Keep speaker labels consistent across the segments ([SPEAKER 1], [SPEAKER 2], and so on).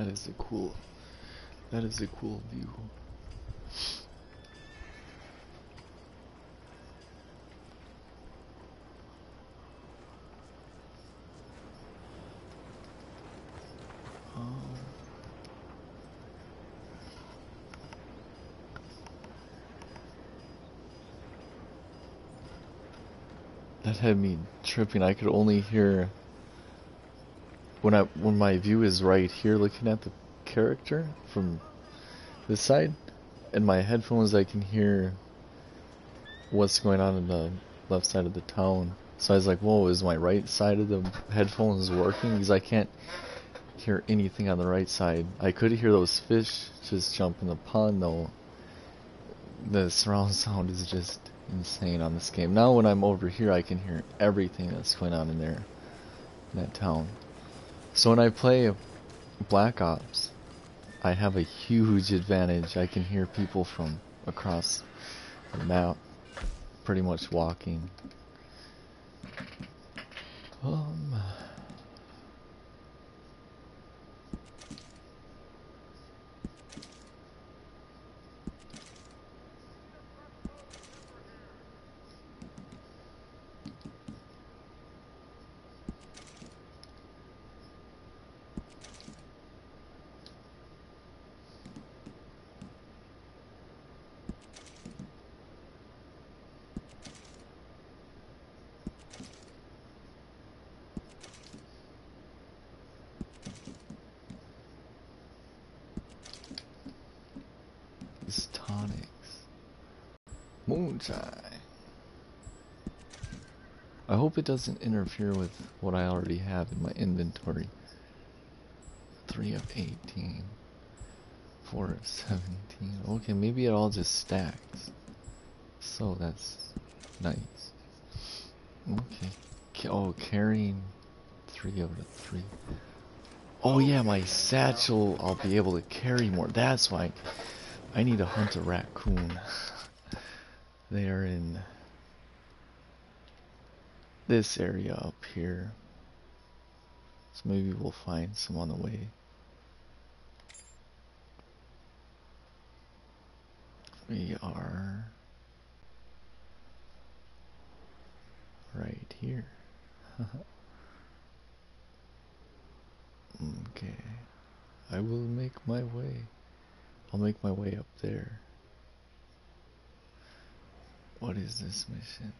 [SPEAKER 1] is a cool. That is a cool view. That had me tripping. I could only hear when my view is right here looking at the character from this side, and my headphones I can hear what's going on in the left side of the town. So I was like, whoa, is my right side of the headphones working? Because I can't hear anything on the right side. I could hear those fish just jump in the pond though. The surround sound is just insane on this game. Now when I'm over here I can hear everything that's going on in there, in that town. So when I play Black Ops, I have a huge advantage. I can hear people from across the map pretty much walking. These tonics. Moonshine. I hope it doesn't interfere with what I already have in my inventory. 3 of 18. 4 of 17. Okay, maybe it all just stacks. So that's nice. Okay. Oh, carrying 3 out of 3. Oh yeah, my satchel, I'll be able to carry more. That's why I need to hunt a raccoon. They are in this area up here. So maybe we'll find some on the way. We are right here. Okay. I will make my way. I'll make my way up there. What is this mission?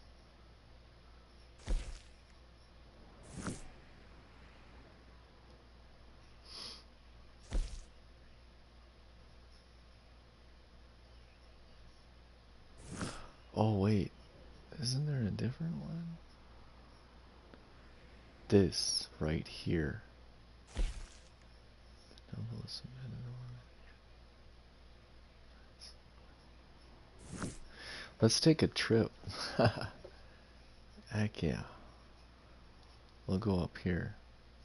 [SPEAKER 1] Oh wait, isn't there a different one? This right here. Let's take a trip. Heck yeah. We'll go up here.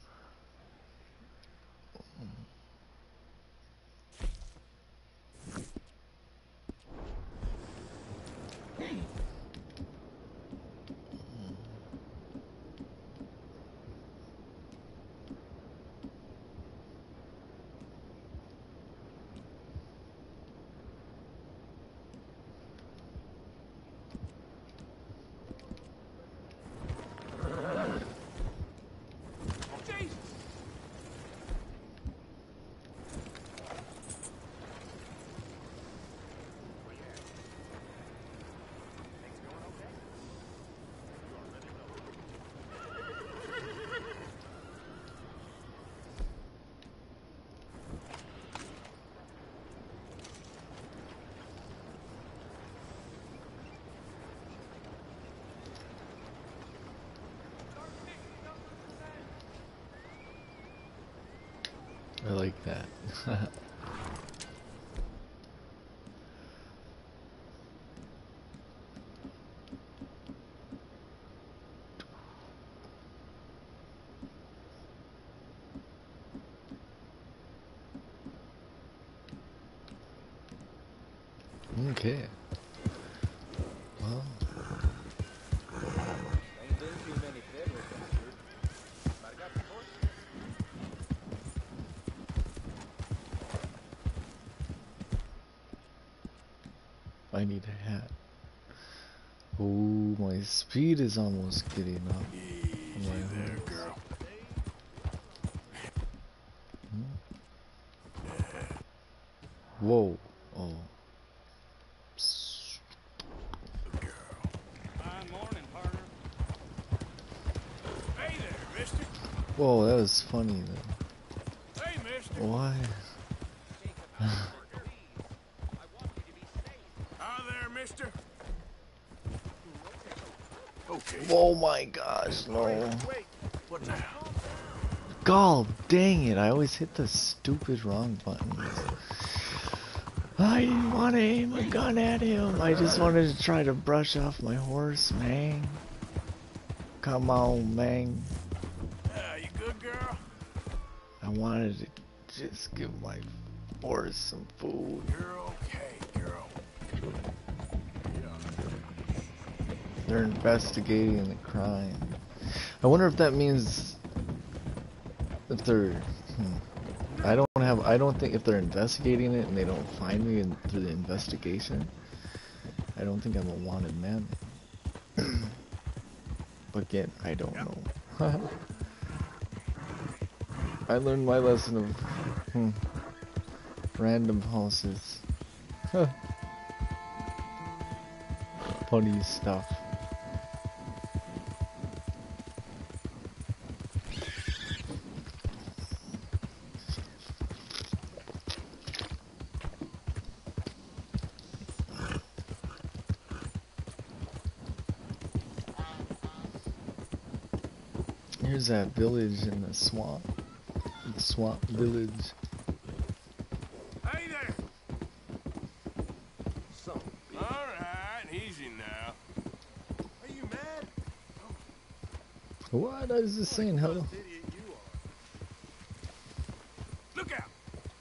[SPEAKER 1] I like that. Okay. Well. I need a hat. Oh, my speed is almost getting up.
[SPEAKER 2] Easy there, girl.
[SPEAKER 1] Whoa. Oh.
[SPEAKER 2] Good girl.
[SPEAKER 3] Fine morning, partner.
[SPEAKER 2] Hey there, mister.
[SPEAKER 1] Whoa, that was funny though.
[SPEAKER 2] Hey, mister.
[SPEAKER 1] Why?
[SPEAKER 2] Hi there, mister. Okay.
[SPEAKER 1] Oh my gosh, no.
[SPEAKER 2] Wait. What now?
[SPEAKER 1] God dang it, I always hit the stupid wrong buttons. I didn't want to aim a gun at him. I just wanted to try to brush off my horse, man. Come on, man.
[SPEAKER 2] You good, girl?
[SPEAKER 1] I wanted to just give my horse some food.
[SPEAKER 2] You're okay, girl.
[SPEAKER 1] They're investigating the crime. I wonder if that means if they're I don't think if they're investigating it and they don't find me through the investigation, I don't think I'm a wanted man. But again, I don't know. I learned my lesson of random houses. Funny stuff. Here's that village in the swamp. The swamp village.
[SPEAKER 2] Hey there. So. All right, easy now. Are you mad?
[SPEAKER 1] What? I was just saying hello.
[SPEAKER 2] Look out!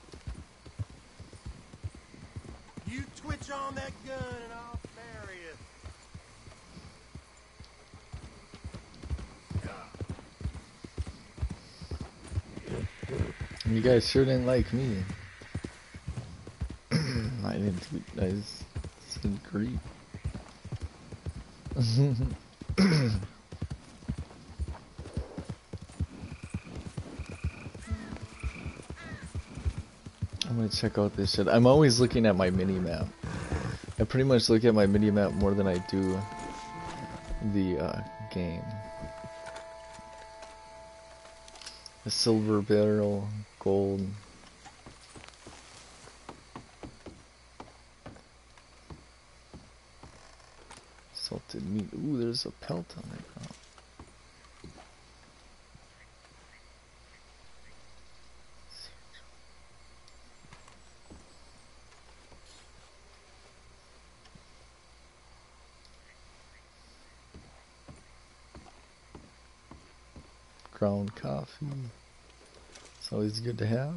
[SPEAKER 2] You twitch on that gun and I'll bury it.
[SPEAKER 1] You guys sure didn't like me. I didn't tweet. I just said great. I'm gonna check out this shit. I'm always looking at my mini map. I pretty much look at my mini map more than I do the game. The silver barrel, gold. Salted meat. Ooh, there's a pelt on it. Oh. Ground coffee. It's always good to have.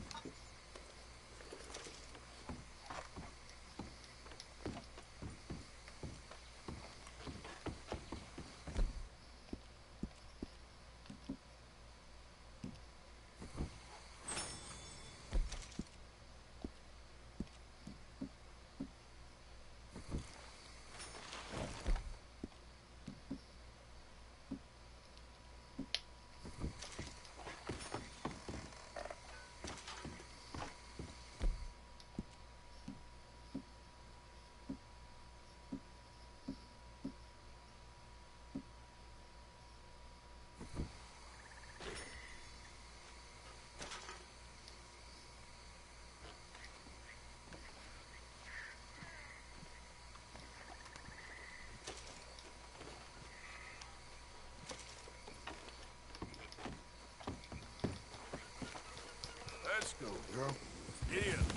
[SPEAKER 2] Let's go, girl. Giddy up.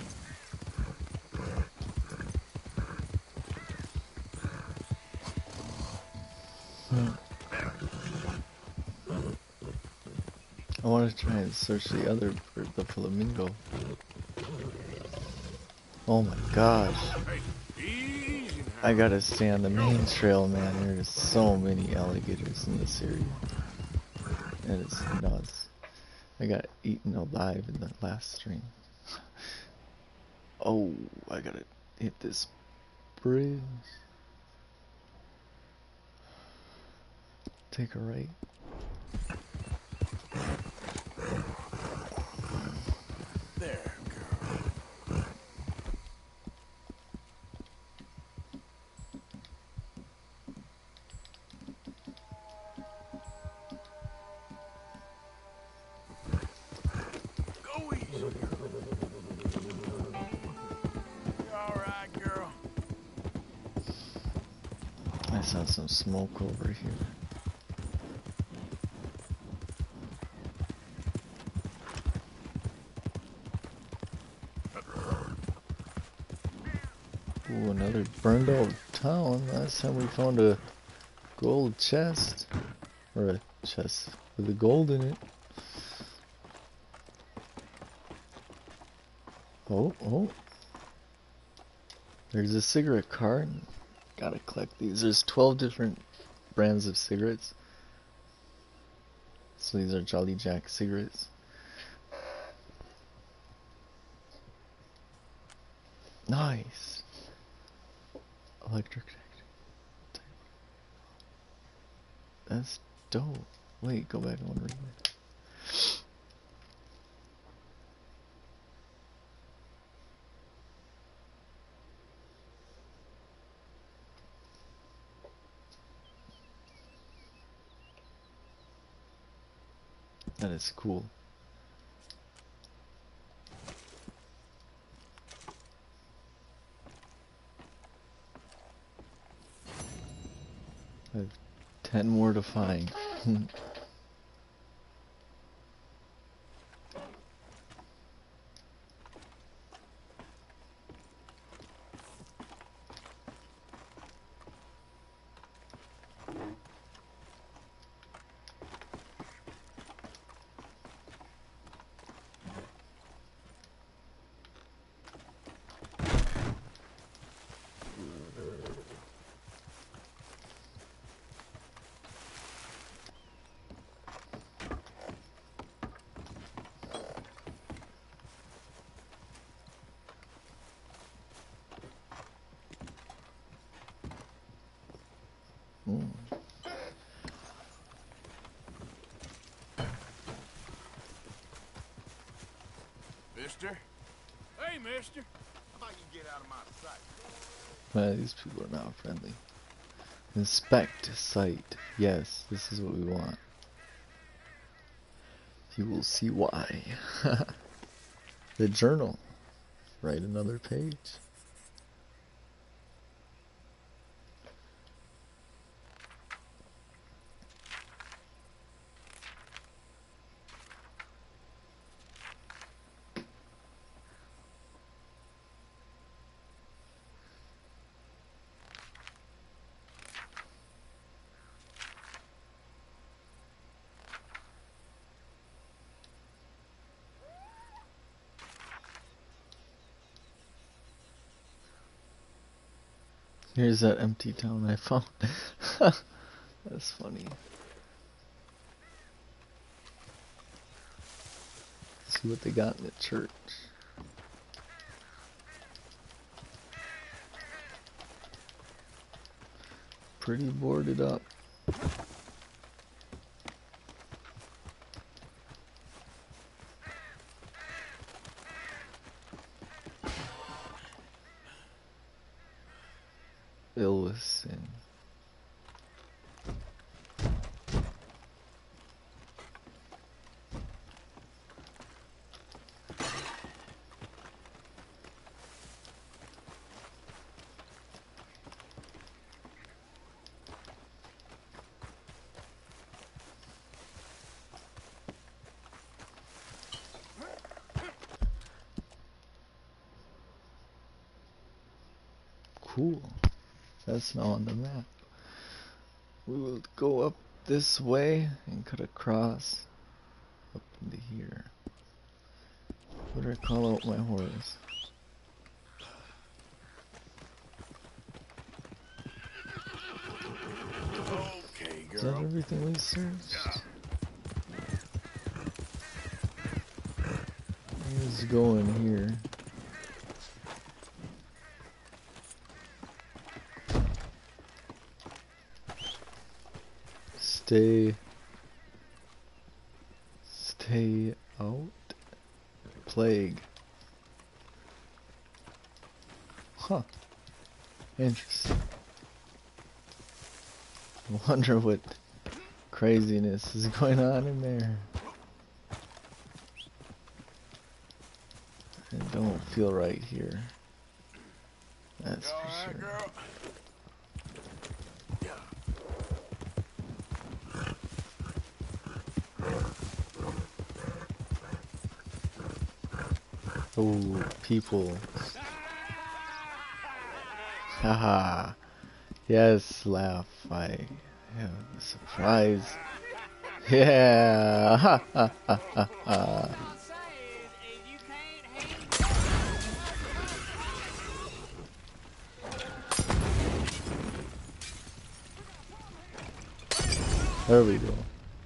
[SPEAKER 1] I want to try and search the other bird, the flamingo. Oh my gosh.
[SPEAKER 2] Hey, easy now.
[SPEAKER 1] I gotta stay on the main trail, man. There's so many alligators in this area. And it's nuts. I got eaten alive in the last stream. Oh, I gotta hit this bridge. Take a right.
[SPEAKER 2] There, girl. Go easy. You all right, girl?
[SPEAKER 1] I saw some smoke over here. Ooh, another burned out town. Last time we found a gold chest. Or a chest with a gold in it. Oh, oh. There's a cigarette cart. Gotta collect these. There's 12 different brands of cigarettes. So these are Jolly Jack cigarettes. Nice. Electric. That's dope. Wait, go back. I want to read it. That is cool. I have 10 more to find.
[SPEAKER 2] Mister? Hey, mister. How about you get out of my sight?
[SPEAKER 1] Man, these people are not friendly. Inspect site. Yes, this is what we want. You will see why. The journal. Write another page. Here's that empty town I found. That's funny. See what they got in the church. Pretty boarded up. Ill with sin. Cool. That's now on the map. We will go up this way and cut across up into here. What did I call out my horse?
[SPEAKER 2] Okay,
[SPEAKER 1] Is that
[SPEAKER 2] girl.
[SPEAKER 1] everything we searched? Let's go in here. Stay out. Plague. Huh. Interesting. I wonder what craziness is going on in there. It don't feel right here. That's
[SPEAKER 2] You all
[SPEAKER 1] for
[SPEAKER 2] right,
[SPEAKER 1] sure.
[SPEAKER 2] girl?
[SPEAKER 1] Oh, people. Haha. Yes, laugh. I have a surprise. Yeah. Ha ha ha ha ha. There we go.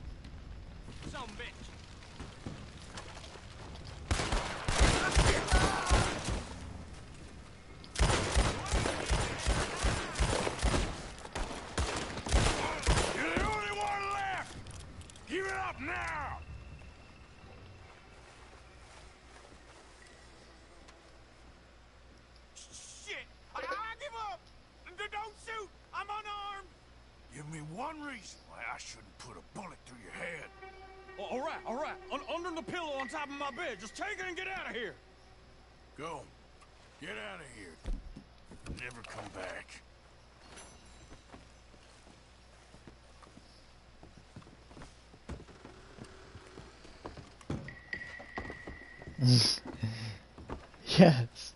[SPEAKER 2] You're the only one left! Give it up now! Shit! I give up! Don't shoot! I'm unarmed! Give me one reason why I shouldn't put a bullet through your head.
[SPEAKER 3] All right, all right. Under the pillow on top of my bed. Just take it and get out of here.
[SPEAKER 2] Go. Get out of here. Never come back.
[SPEAKER 1] Yes.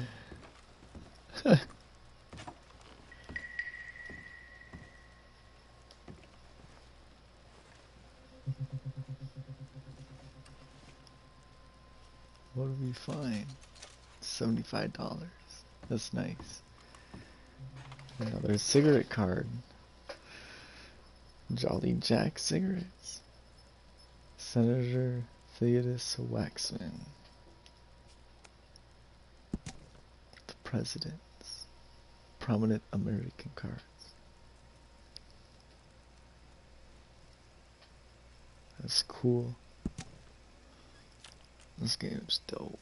[SPEAKER 1] What do we find? $75. That's nice. Another cigarette card. Jolly Jack cigarettes. Senator Theodus Waxman. The presidents. Prominent American cards. That's cool. This game's dope.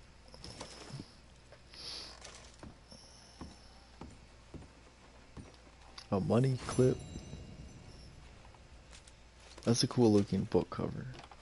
[SPEAKER 1] A money clip. That's a cool looking book cover.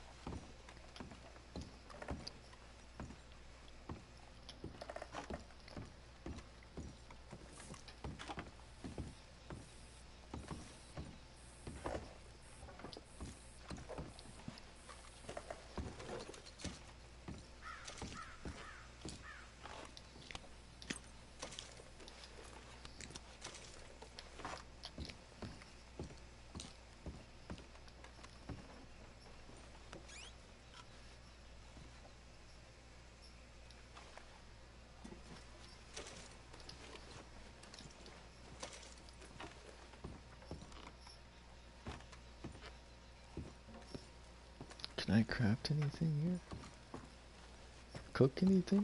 [SPEAKER 1] Can I craft anything here? Cook anything?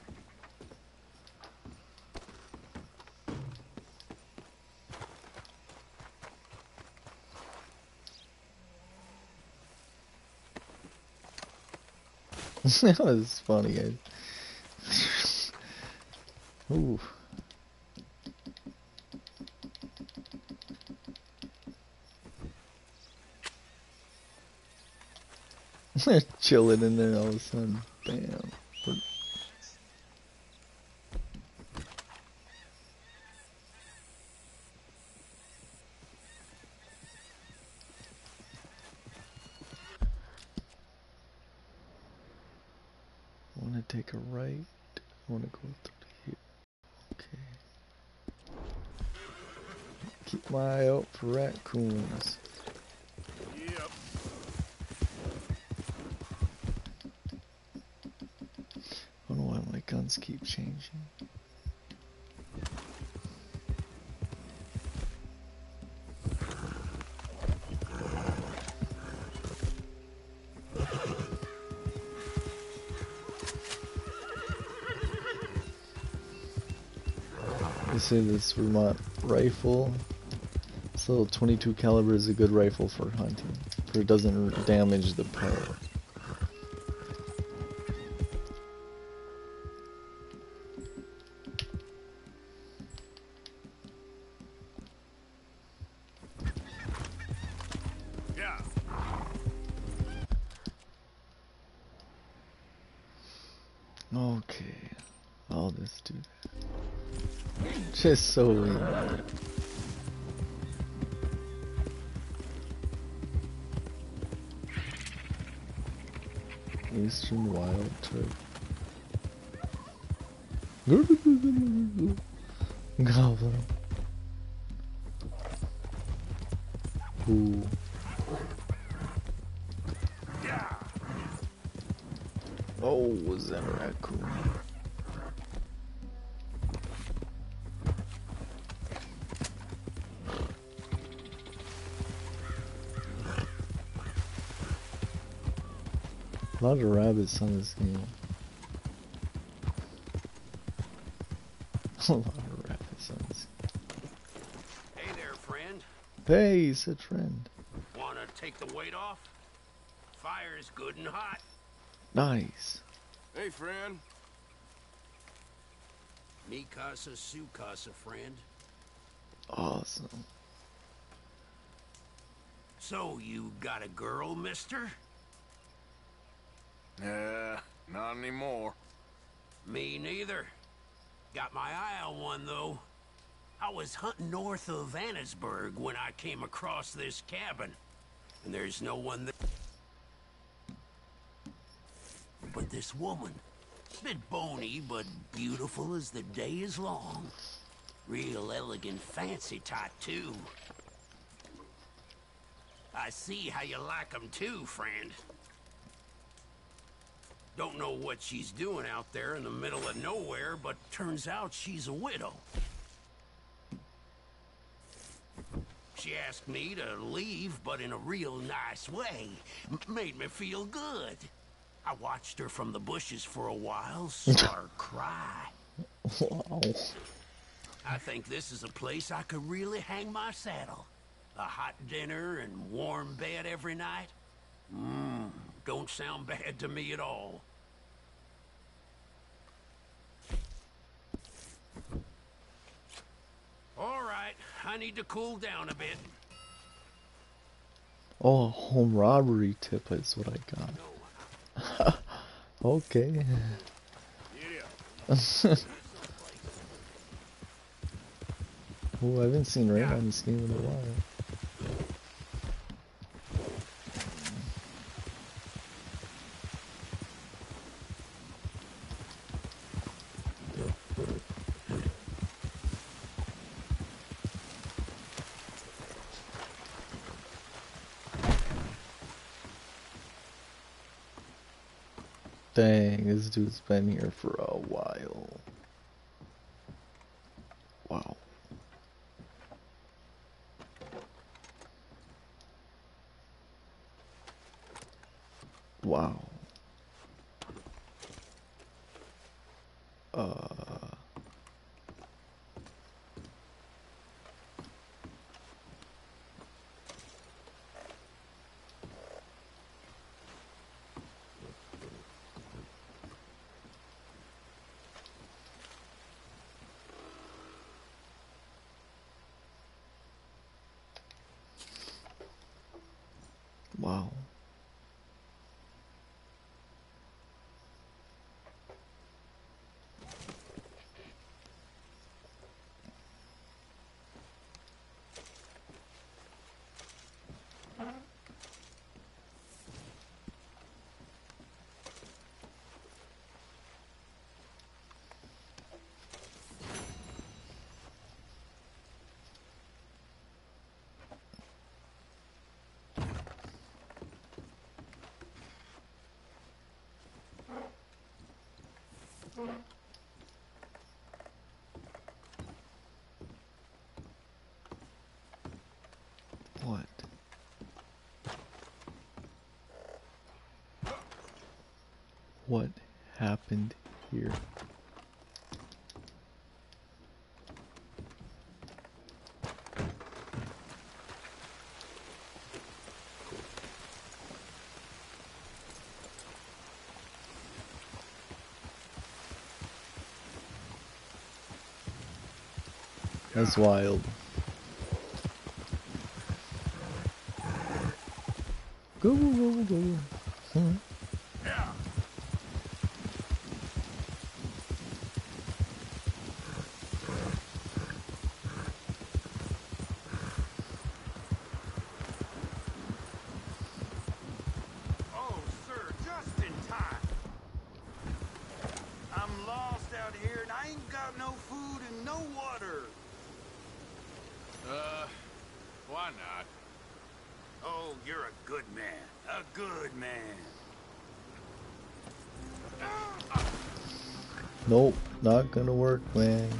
[SPEAKER 1] That was funny, guys. Ooh. Chilling in there all of a sudden. Bam. I want to take a right. I want to go through here. Okay. Keep my eye out for raccoons.
[SPEAKER 2] Yep.
[SPEAKER 1] I don't know why my guns keep changing. They say this Vermont rifle, it's So 22 caliber is a good rifle for hunting, for it doesn't damage the pet.
[SPEAKER 2] Yeah.
[SPEAKER 1] Okay, I'll just do that. Just so we know. Eastern Wild Trip. Goblin. Ooh.
[SPEAKER 2] Yeah.
[SPEAKER 1] Oh, was that a raccoon? A lot of rabbits on this game. A lot of rabbits on this game.
[SPEAKER 4] Hey there, friend.
[SPEAKER 1] Hey, said friend.
[SPEAKER 4] Wanna take the weight off? Fire's good and hot.
[SPEAKER 1] Nice.
[SPEAKER 3] Hey, friend.
[SPEAKER 4] Mi casa, su casa, friend.
[SPEAKER 1] Awesome.
[SPEAKER 4] So, you got a girl, mister?
[SPEAKER 3] Not anymore.
[SPEAKER 4] Me neither. Got my eye on one, though. I was hunting north of Annesburg when I came across this cabin. And there's no one there. But this woman. Bit bony, but beautiful as the day is long. Real elegant, fancy type, too. I see how you like 'em too, friend. Don't know what she's doing out there in the middle of nowhere, but turns out she's a widow. She asked me to leave, but in a real nice way. Made me feel good. I watched her from the bushes for a while, saw her cry.
[SPEAKER 1] Wow.
[SPEAKER 4] I think this is a place I could really hang my saddle. A hot dinner and warm bed every night. Don't sound bad to me at all. All right, I need to cool down a bit.
[SPEAKER 1] Oh, a home robbery tip is what I got. Okay.
[SPEAKER 2] Yeah.
[SPEAKER 1] Oh, I haven't seen rain on this game in a while. Dang, this dude's been here for a while. Wow. Wow. Wow. What? What happened here? That's wild. Go, go, go, go. Hmm.
[SPEAKER 2] Yeah. Oh, sir, just in time. I'm lost out here and I ain't got no food and no water.
[SPEAKER 3] Why not?
[SPEAKER 2] Oh, you're a good man. A good man.
[SPEAKER 1] Nope, not gonna work, man.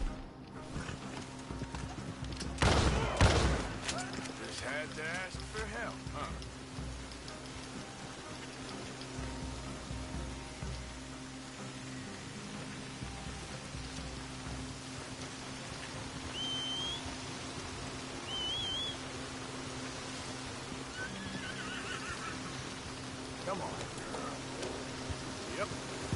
[SPEAKER 3] Just had to ask for help, huh? Come on, girl. Yep.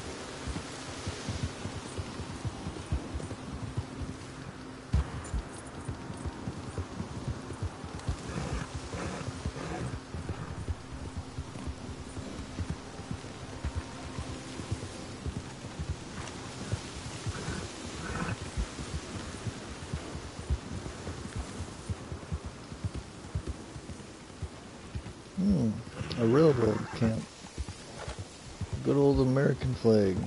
[SPEAKER 1] A railroad camp. Good old American flag.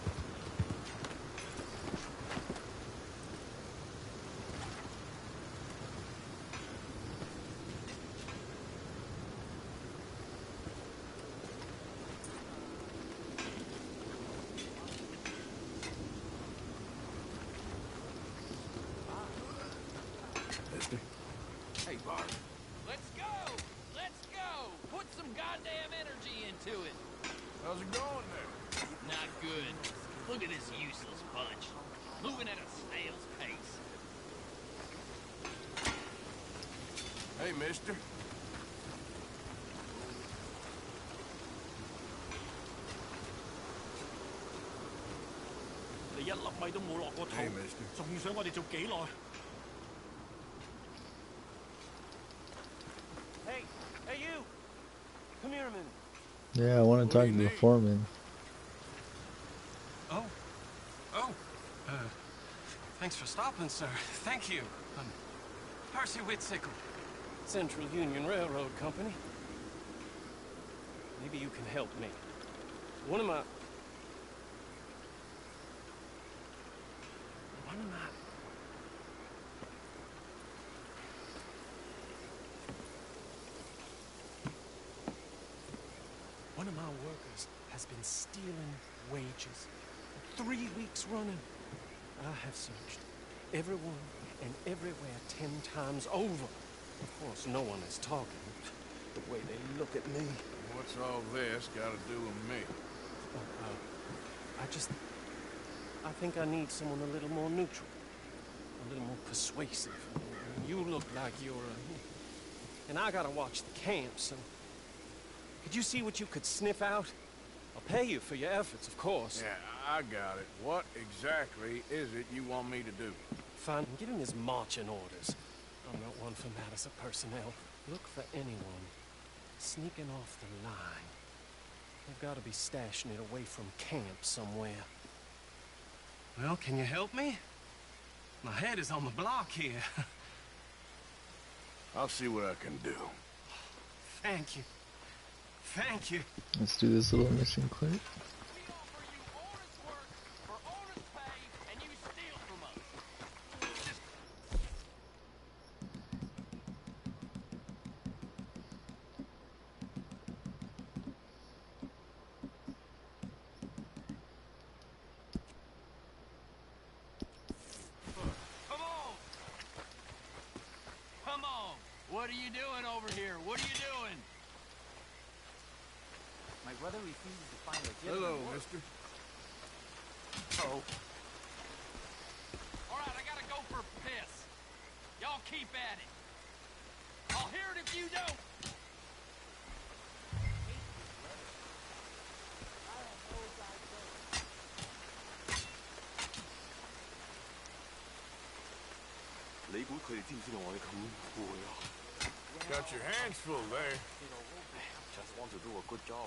[SPEAKER 3] Mister. Hey, Bart.
[SPEAKER 5] Let's go! Let's go! Put some goddamn energy into it!
[SPEAKER 3] How's it going there?
[SPEAKER 5] Not good. Look at this useless bunch. Moving at a snail's pace.
[SPEAKER 3] Hey, mister. Hey, mister.
[SPEAKER 5] 仲想我哋做幾耐
[SPEAKER 6] Hey, hey you! Come here a minute.
[SPEAKER 1] Yeah, I want to
[SPEAKER 3] What
[SPEAKER 1] talk
[SPEAKER 3] do
[SPEAKER 1] to
[SPEAKER 3] you
[SPEAKER 1] the
[SPEAKER 3] need?
[SPEAKER 1] foreman.
[SPEAKER 6] Oh. Thanks for stopping, sir. Thank you. Percy Whitsickle, Central Union Railroad Company. Maybe you can help me. One of my... One of my workers has been stealing wages for 3 weeks running. I have searched everyone and everywhere 10 times over. Of course, no one is talking the way they look at me.
[SPEAKER 3] What's all this got to do with me?
[SPEAKER 6] I think I need someone a little more neutral, a little more persuasive. You look like you're and I gotta watch the camps, and could you see what you could sniff out? I'll pay you for your efforts, of course.
[SPEAKER 3] Yeah, I got it. What exactly is it you want me to do?
[SPEAKER 6] Fine, give him his marching orders. I'm not one for matters of personnel. Look for anyone sneaking off the line. They've got to be stashing it away from camp somewhere. Well, can you help me? My head is on the block here.
[SPEAKER 3] I'll see what I can do.
[SPEAKER 6] Thank you. Thank you.
[SPEAKER 1] Let's do this little mission quick.
[SPEAKER 5] We offer you honest work for honest pay, and you steal from us. Come on! Come on! What are you doing over here? What are you doing?
[SPEAKER 7] My brother refuses to find a
[SPEAKER 3] Hello,
[SPEAKER 7] work.
[SPEAKER 3] mister.
[SPEAKER 6] Oh.
[SPEAKER 5] All right, I gotta go for a piss. Y'all keep at it. I'll hear it if you don't.
[SPEAKER 2] Got your hands full there.
[SPEAKER 7] Just want to do a good job.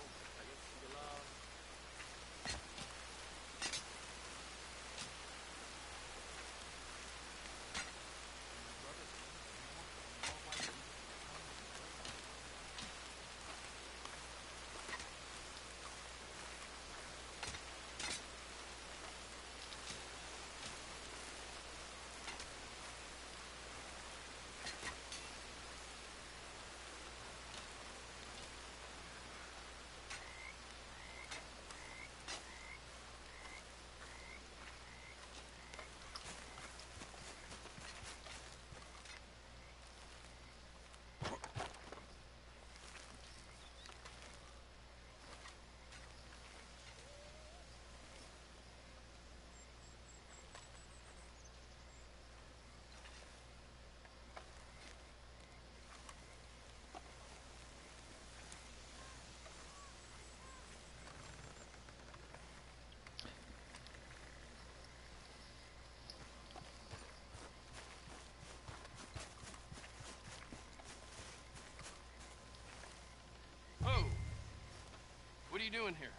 [SPEAKER 5] Oh! What are you doing here?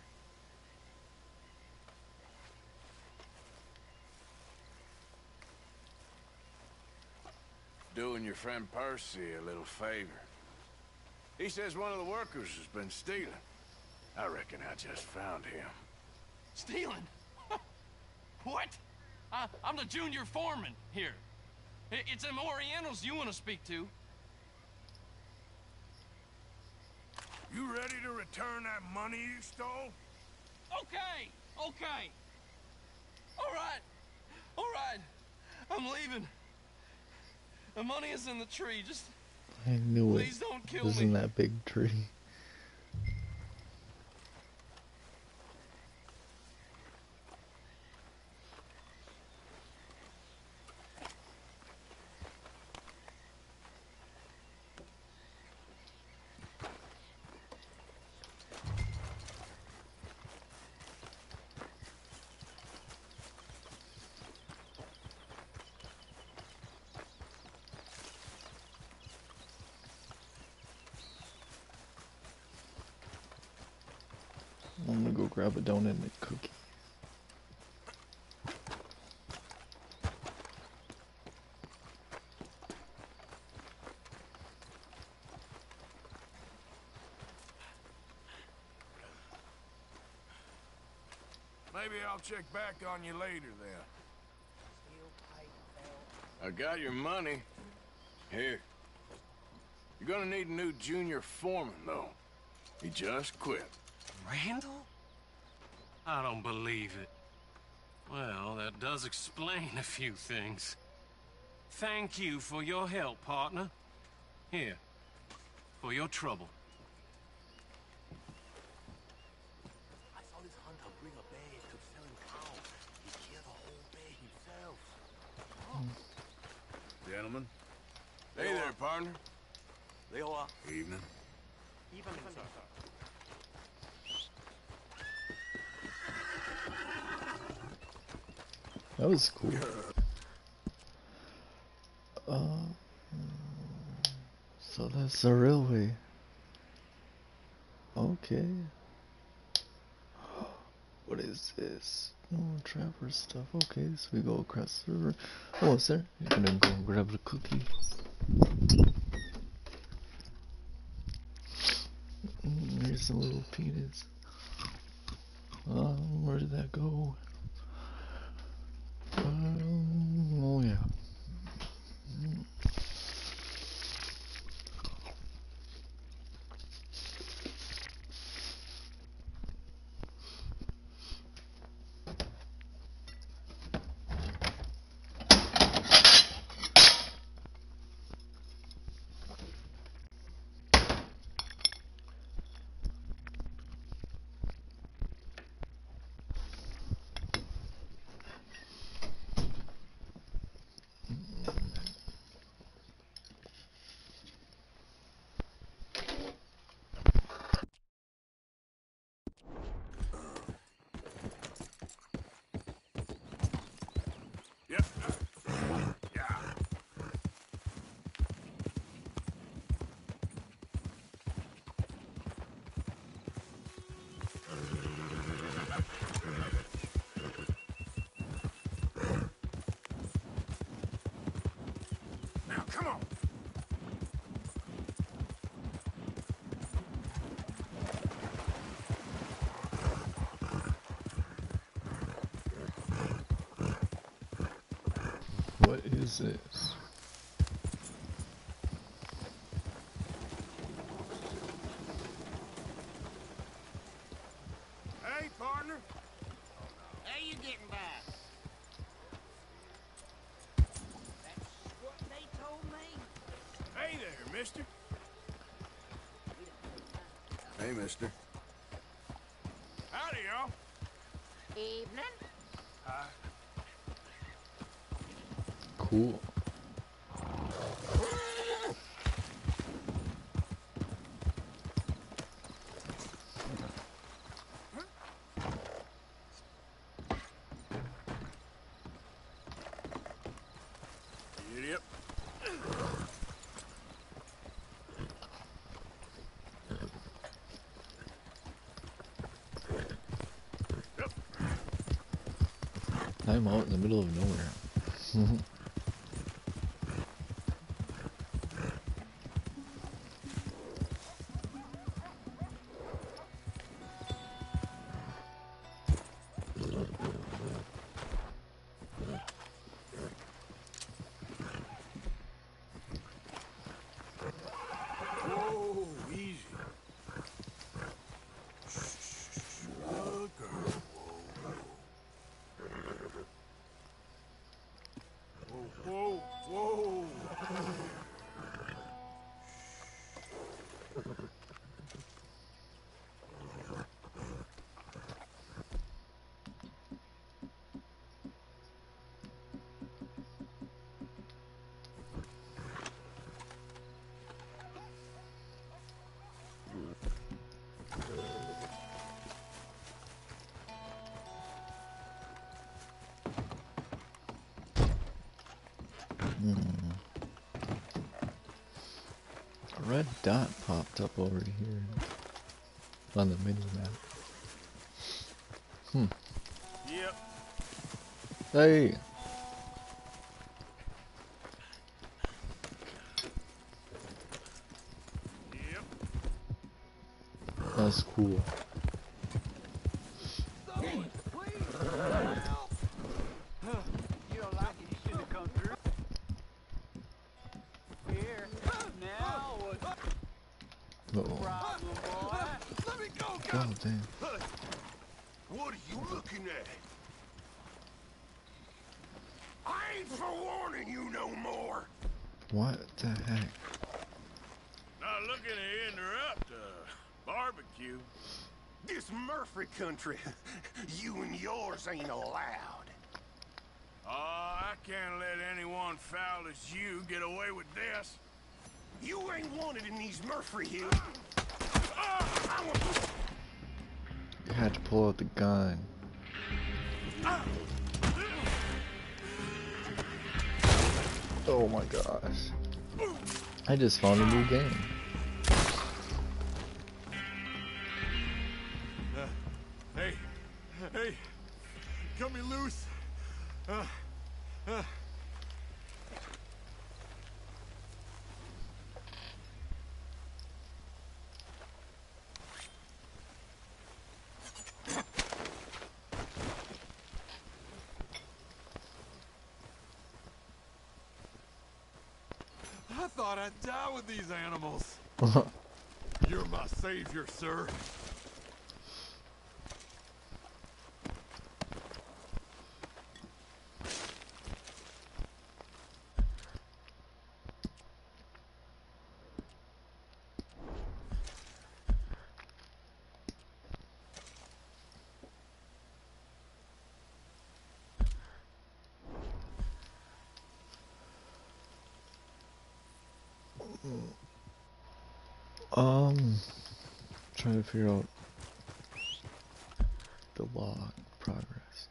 [SPEAKER 2] Doing your friend Percy a little favor. He says one of the workers has been stealing. I reckon I just found him.
[SPEAKER 5] Stealing? What? I'm the junior foreman here. It's them Orientals you want to speak to.
[SPEAKER 2] You ready to return that money you stole?
[SPEAKER 5] Okay, okay. All right, all right. I'm leaving. The money is in the tree. Just
[SPEAKER 1] I knew
[SPEAKER 5] please
[SPEAKER 1] it.
[SPEAKER 5] don't kill
[SPEAKER 1] It was
[SPEAKER 5] me.
[SPEAKER 1] in that big tree. I'm gonna go grab a donut and a cookie.
[SPEAKER 2] Maybe I'll check back on you later then. I got your money. Here. You're gonna need a new junior foreman, though. He just quit.
[SPEAKER 6] Randall? I don't believe it. Well, that does explain a few things. Thank you for your help, partner. Here, for your trouble.
[SPEAKER 7] I saw this hunter bring a bear to sell in town. He killed the whole bear himself.
[SPEAKER 2] Gentlemen. Hey there, partner.
[SPEAKER 7] Leo,
[SPEAKER 2] Evening.
[SPEAKER 7] even sir.
[SPEAKER 1] That was cool. So that's the railway. Okay. What is this? No trapper stuff. Okay, so we go across the river. Oh, sir, you're gonna go grab a cookie. Here's the little penis. Where did that go? Oh yeah. is this?
[SPEAKER 2] Hey, partner.
[SPEAKER 4] How you getting by? That's what they told me.
[SPEAKER 2] Hey there, mister.
[SPEAKER 8] Hey, mister.
[SPEAKER 2] Howdy, y'all.
[SPEAKER 4] Evening.
[SPEAKER 1] Cool.
[SPEAKER 2] Yep.
[SPEAKER 1] I'm out in the middle of nowhere.
[SPEAKER 2] Whoa, easy. Good girl. Whoa, whoa, whoa.
[SPEAKER 1] A red dot popped up over here on the mini map.
[SPEAKER 2] Yep.
[SPEAKER 1] Hey!
[SPEAKER 2] Yep.
[SPEAKER 1] That's cool.
[SPEAKER 9] You don't like it, you shouldn't have come through. Here, now, what's the
[SPEAKER 1] Uh-oh.
[SPEAKER 9] problem, boy?
[SPEAKER 2] Let me go,
[SPEAKER 1] God damn.
[SPEAKER 2] What are you looking at? I ain't for warning you no more.
[SPEAKER 1] What the heck?
[SPEAKER 2] Not looking to interrupt a barbecue.
[SPEAKER 4] This Murphy country, you and yours ain't allowed.
[SPEAKER 2] Oh, I can't let anyone foul as you get away with this.
[SPEAKER 4] You ain't wanted in these Murphy hills.
[SPEAKER 1] You had to pull out the gun. Oh my gosh. I just found a new game.
[SPEAKER 2] Hey, cut me loose. I thought I'd die with these animals. You're my savior, sir.
[SPEAKER 1] Trying to figure out the log progress.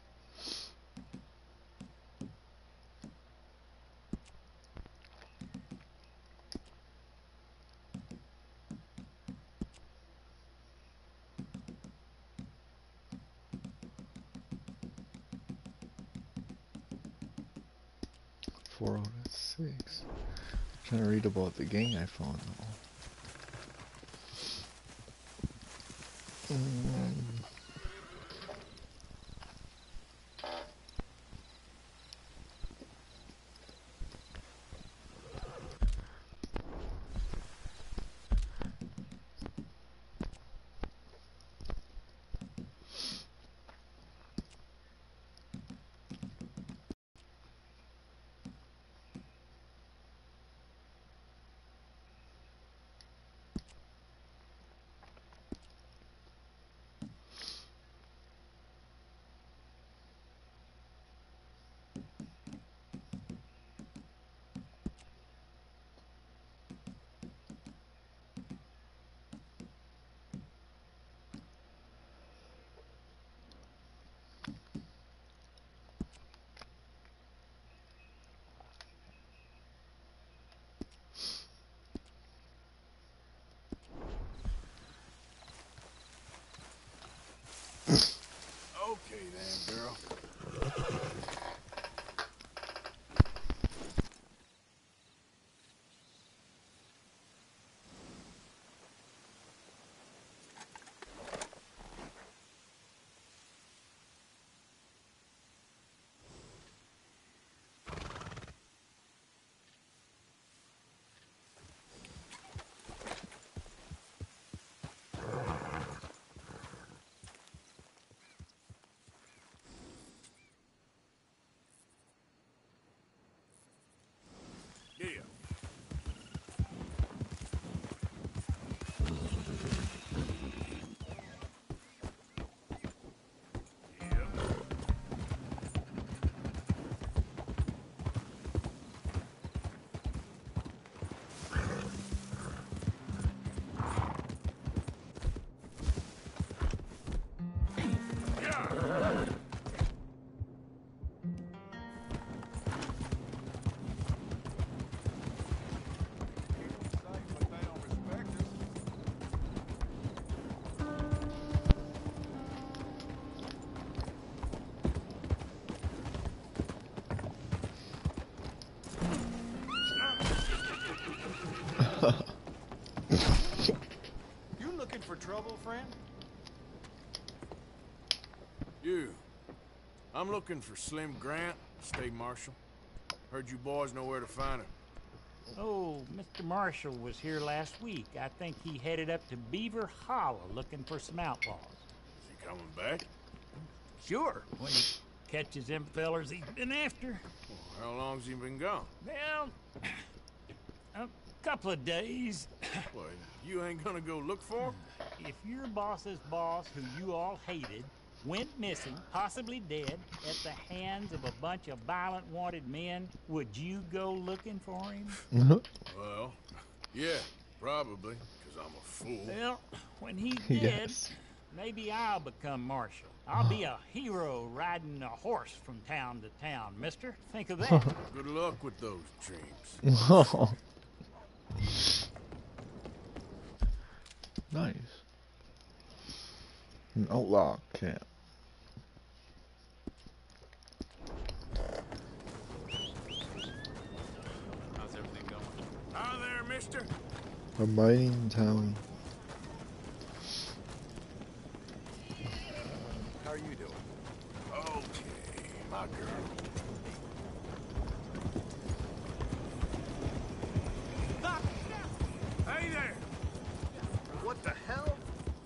[SPEAKER 1] Four out of 6. Trying to read about the gang I found though.
[SPEAKER 2] girl. Yeah.
[SPEAKER 9] You looking for trouble, friend?
[SPEAKER 2] You. I'm looking for Slim Grant, State Marshal. Heard you boys know where to find him.
[SPEAKER 10] Oh, Mr. Marshall was here last week. I think he headed up to Beaver Hollow looking for some outlaws.
[SPEAKER 2] Is he coming back?
[SPEAKER 10] Sure, when he catches them fellers he's been after.
[SPEAKER 2] Well, how long's he been gone?
[SPEAKER 10] Well, a couple of days.
[SPEAKER 2] Well, you ain't gonna go look for him?
[SPEAKER 10] If your boss's boss, who you all hated, went missing, possibly dead, at the hands of a bunch of violent wanted men, would you go looking for him?
[SPEAKER 2] Well, yeah, probably, because I'm a fool.
[SPEAKER 10] Well, when he's dead,
[SPEAKER 1] Yes.
[SPEAKER 10] maybe I'll become marshal. I'll be a hero riding a horse from town to town, mister. Think of that.
[SPEAKER 2] Good luck with those dreams.
[SPEAKER 1] Nice. An outlaw camp.
[SPEAKER 9] How's everything going?
[SPEAKER 2] Hi there, mister.
[SPEAKER 1] A mining town.
[SPEAKER 9] How are you doing?
[SPEAKER 2] Okay, my girl. Hey there!
[SPEAKER 9] What the hell?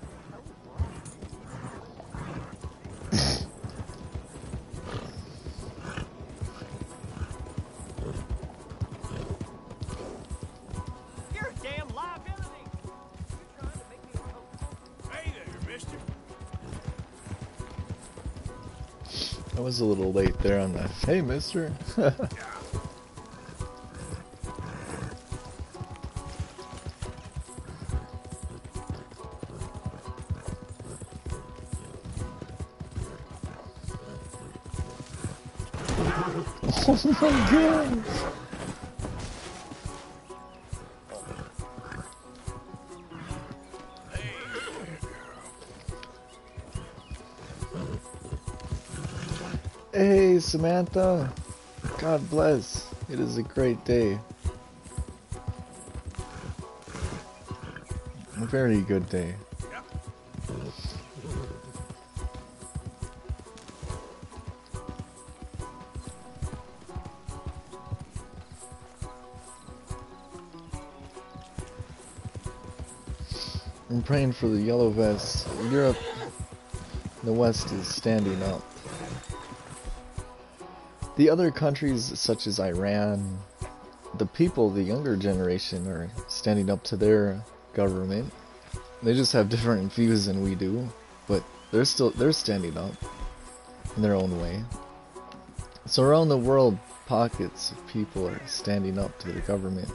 [SPEAKER 10] You're a damn liability. You're trying to make me a
[SPEAKER 2] Hey there, mister.
[SPEAKER 1] I was a little late there on that. Hey, mister. Oh my god! Hey, Samantha. God bless. It is a great day. A very good day. I'm praying for the yellow vests. Europe, the West is standing up. The other countries, such as Iran, the people, the younger generation, are standing up to their government. They just have different views than we do, but they're standing up in their own way. So around the world, pockets of people are standing up to the government.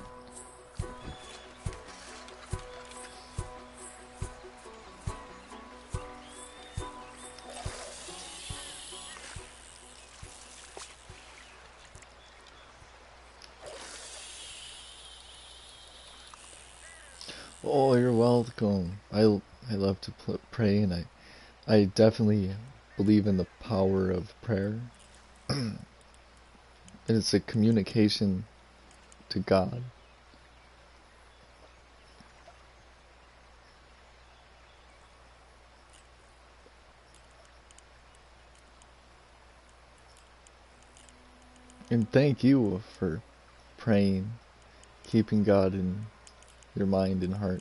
[SPEAKER 1] Oh, you're welcome. I love to pray, and I definitely believe in the power of prayer. And it's a communication to God. And thank you for praying, keeping God in your mind and heart.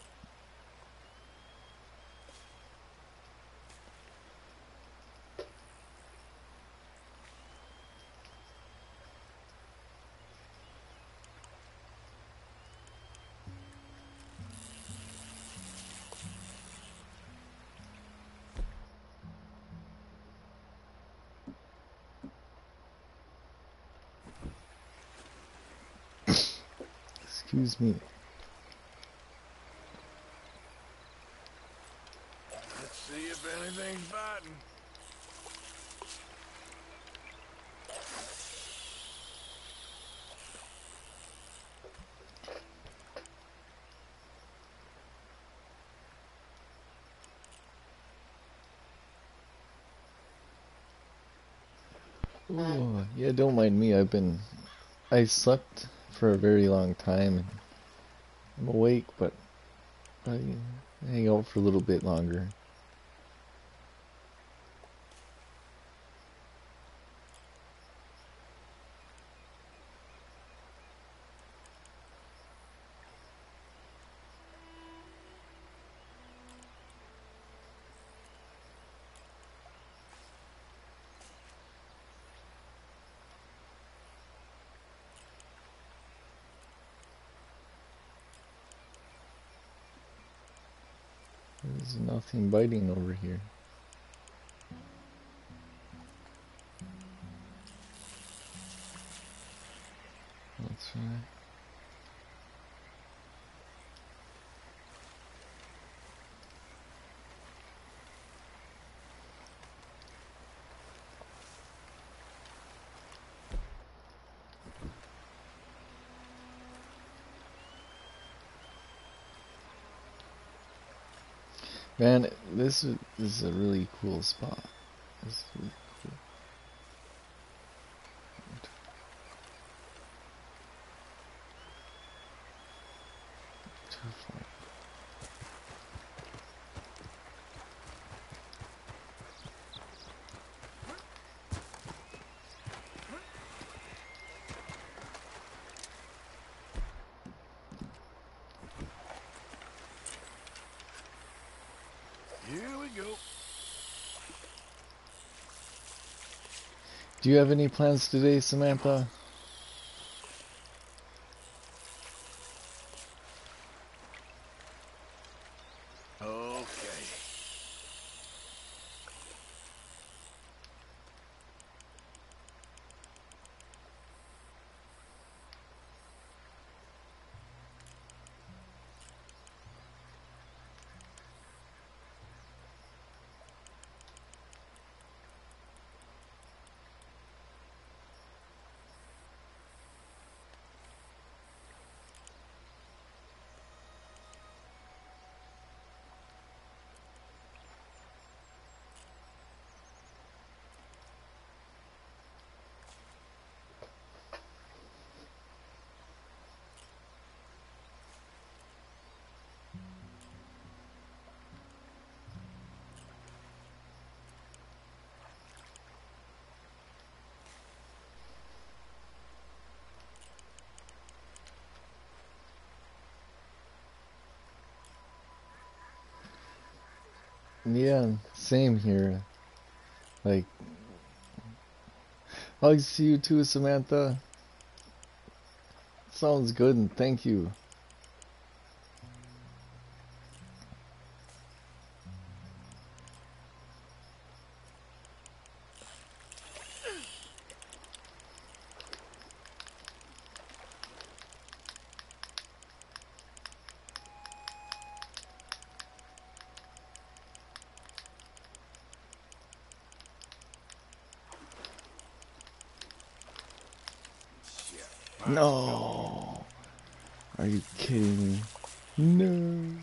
[SPEAKER 1] Excuse me.
[SPEAKER 2] Let's see if anything's biting.
[SPEAKER 1] Oh, yeah, don't mind me. I slept for a very long time and I'm awake, but I hang out for a little bit longer. There's nothing biting over here. That's right. Man, this is a really cool spot. This is really cool. Too far.
[SPEAKER 2] Here we go.
[SPEAKER 1] Do you have any plans today, Samantha?
[SPEAKER 2] Okay.
[SPEAKER 1] Yeah, same here. Like, hugs to you too, Samantha. Sounds good, and thank you. No. Are you kidding me? No.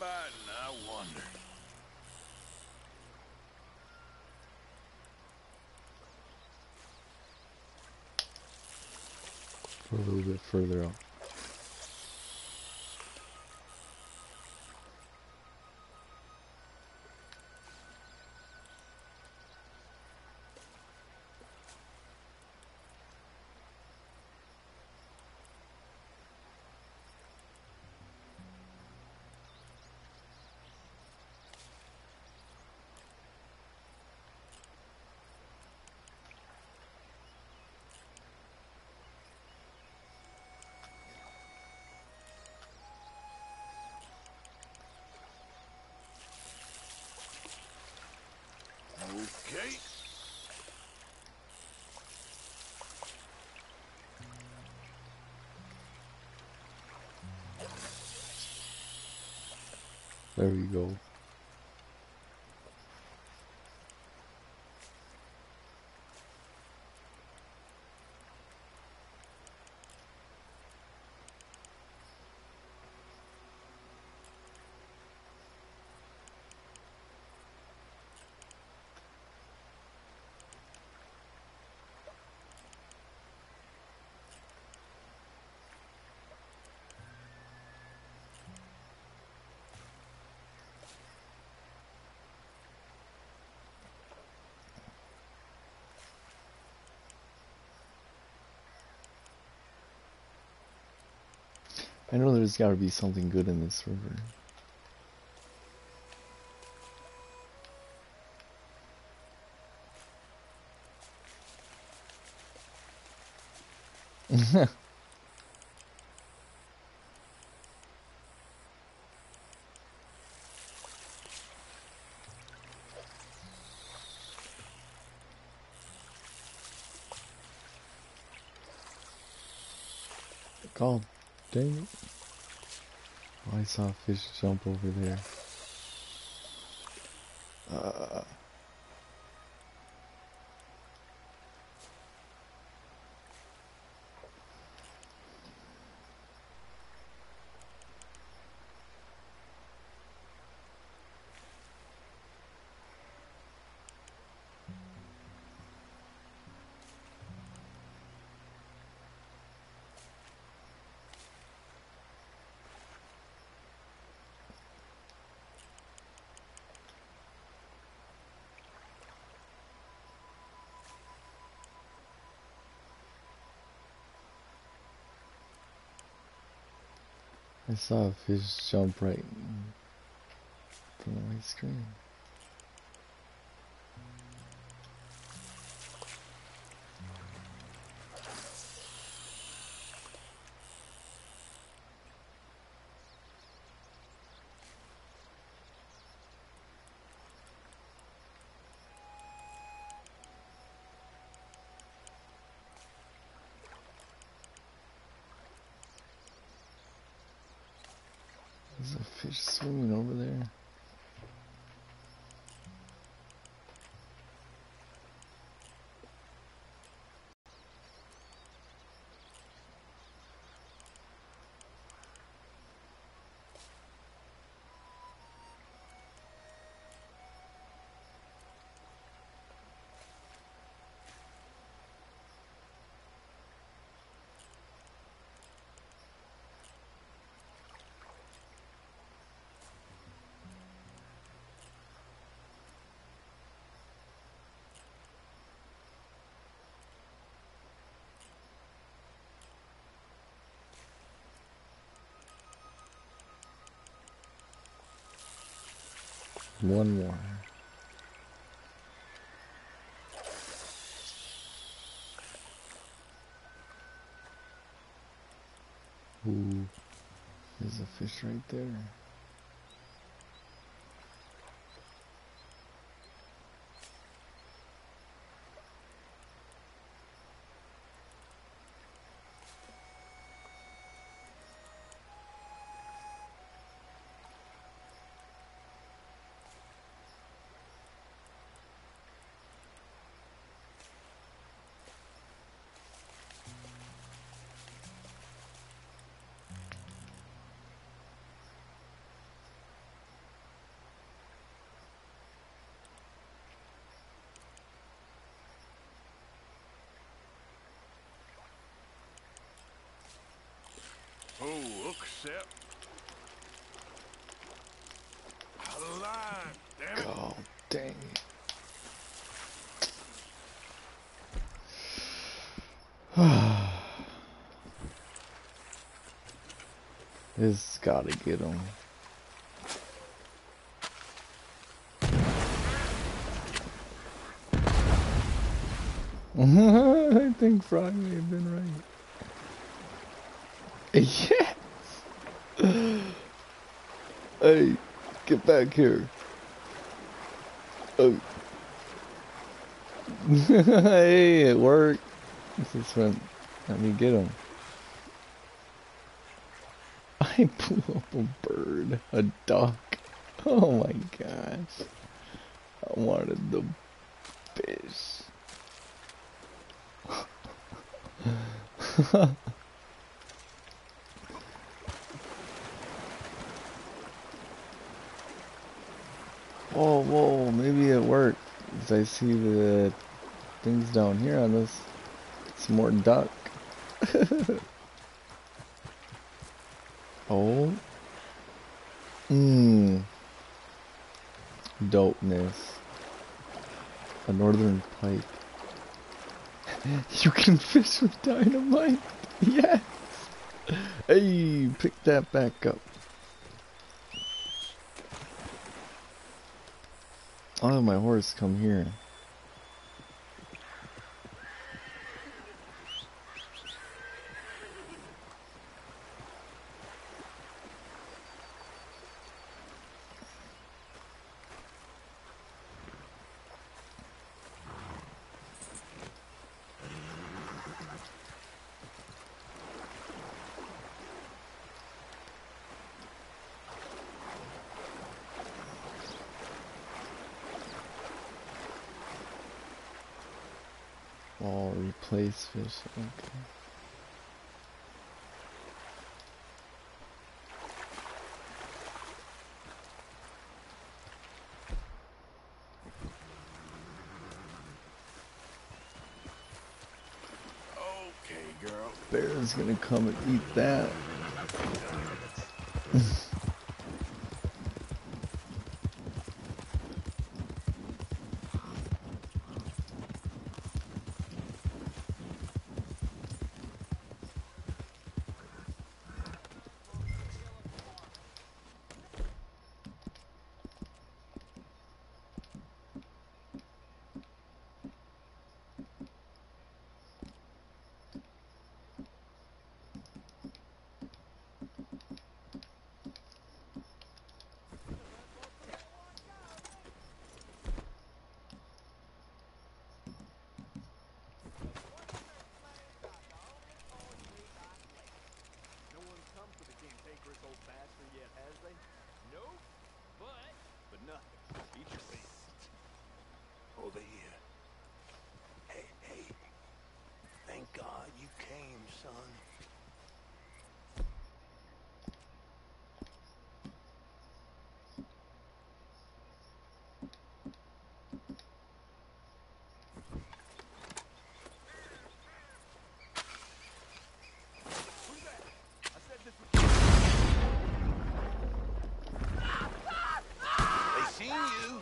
[SPEAKER 2] fighting, I wonder.
[SPEAKER 1] A little bit further up.
[SPEAKER 2] Okay.
[SPEAKER 1] There we go. I know there's got to be something good in this river. God dang it. Oh, I saw a fish jump over there. I saw a fish jump right from the white screen. There's a fish swimming over there. One more. Ooh, there's a fish right there. This gotta get him. I think Frog may have been right. Yes! Hey, get back here. Oh. Hey, it worked. This is fun. Let me get him. I blew up a bird. A duck. Oh my gosh. I wanted the fish. Whoa, whoa, maybe it worked. Because I see the things down here on this. Some more duck. Oh. Mmm. Dopeness. A northern pike. You can fish with dynamite. Yes. Hey, pick that back up. I'll have my horse come here. Oh, replace fish. Okay.
[SPEAKER 2] Okay, girl.
[SPEAKER 1] Bear's gonna come and eat that.
[SPEAKER 7] No one's come for the cantankerous old bastard yet, has they? Nope. But nothing. Eat your face.
[SPEAKER 2] Over here. Hey, hey. Thank God you came, son.
[SPEAKER 7] Who's that? I said this was...
[SPEAKER 2] They seen you.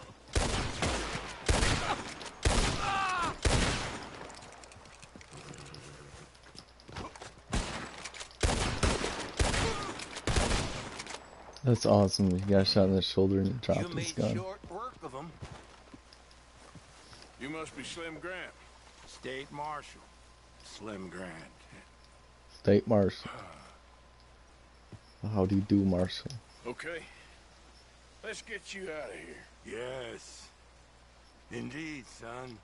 [SPEAKER 1] That's awesome. He got shot in the shoulder and he dropped
[SPEAKER 2] You
[SPEAKER 1] his
[SPEAKER 2] made
[SPEAKER 1] gun.
[SPEAKER 2] short work of them. You must be Slim Grant. State Marshal. Slim Grant.
[SPEAKER 1] State Marshal. How do you do, Marshal?
[SPEAKER 2] Okay. Let's get you out of here. Yes. Indeed, son.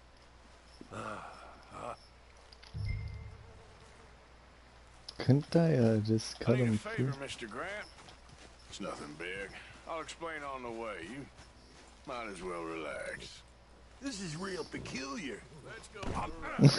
[SPEAKER 1] Couldn't I just
[SPEAKER 2] I
[SPEAKER 1] cut
[SPEAKER 2] need a
[SPEAKER 1] him
[SPEAKER 2] favor,
[SPEAKER 1] through?
[SPEAKER 2] Mr. Grant. It's nothing big. I'll explain on the way. You might as well relax. This is real peculiar. Let's go.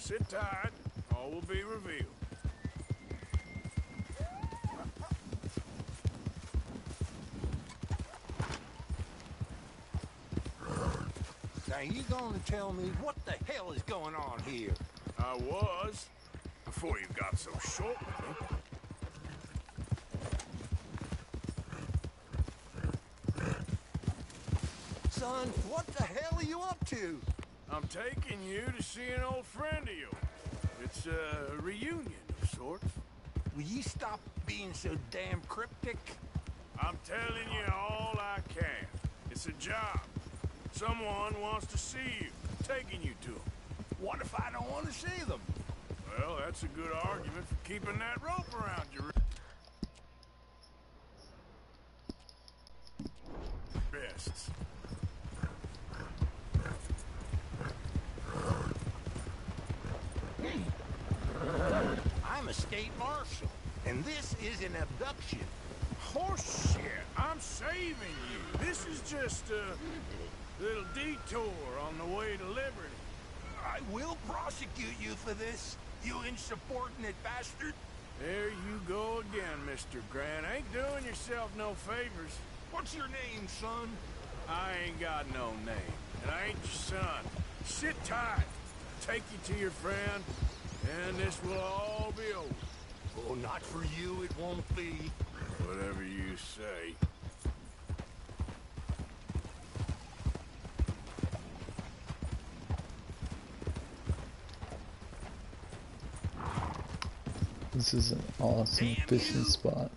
[SPEAKER 2] Sit tight. All will be revealed.
[SPEAKER 4] Now you gonna tell me what the hell is going on here?
[SPEAKER 2] I was, before you got so short with me.
[SPEAKER 4] Son, what the hell are you up to?
[SPEAKER 2] I'm taking you to see an old friend of yours. It's a reunion of sorts.
[SPEAKER 4] Will you stop being so damn cryptic?
[SPEAKER 2] I'm telling you all I can. It's a job. Someone wants to see you. I'm taking you to them.
[SPEAKER 4] What if I don't want to see them?
[SPEAKER 2] Well, that's a good argument for keeping that rope around your wrists.
[SPEAKER 4] I'm a state marshal, and this is an abduction.
[SPEAKER 2] Horseshit! I'm saving you. This is just a little detour on the way to liberty.
[SPEAKER 4] I will prosecute you for this, you insubordinate bastard.
[SPEAKER 2] There you go again, Mr. Grant. Ain't doing yourself no favors.
[SPEAKER 4] What's your name, son?
[SPEAKER 2] I ain't got no name, and I ain't your son. Sit tight. Take you to your friend, and this will all be over.
[SPEAKER 4] Oh, not for you, it won't be.
[SPEAKER 2] Whatever you say.
[SPEAKER 1] This is an awesome fishing spot.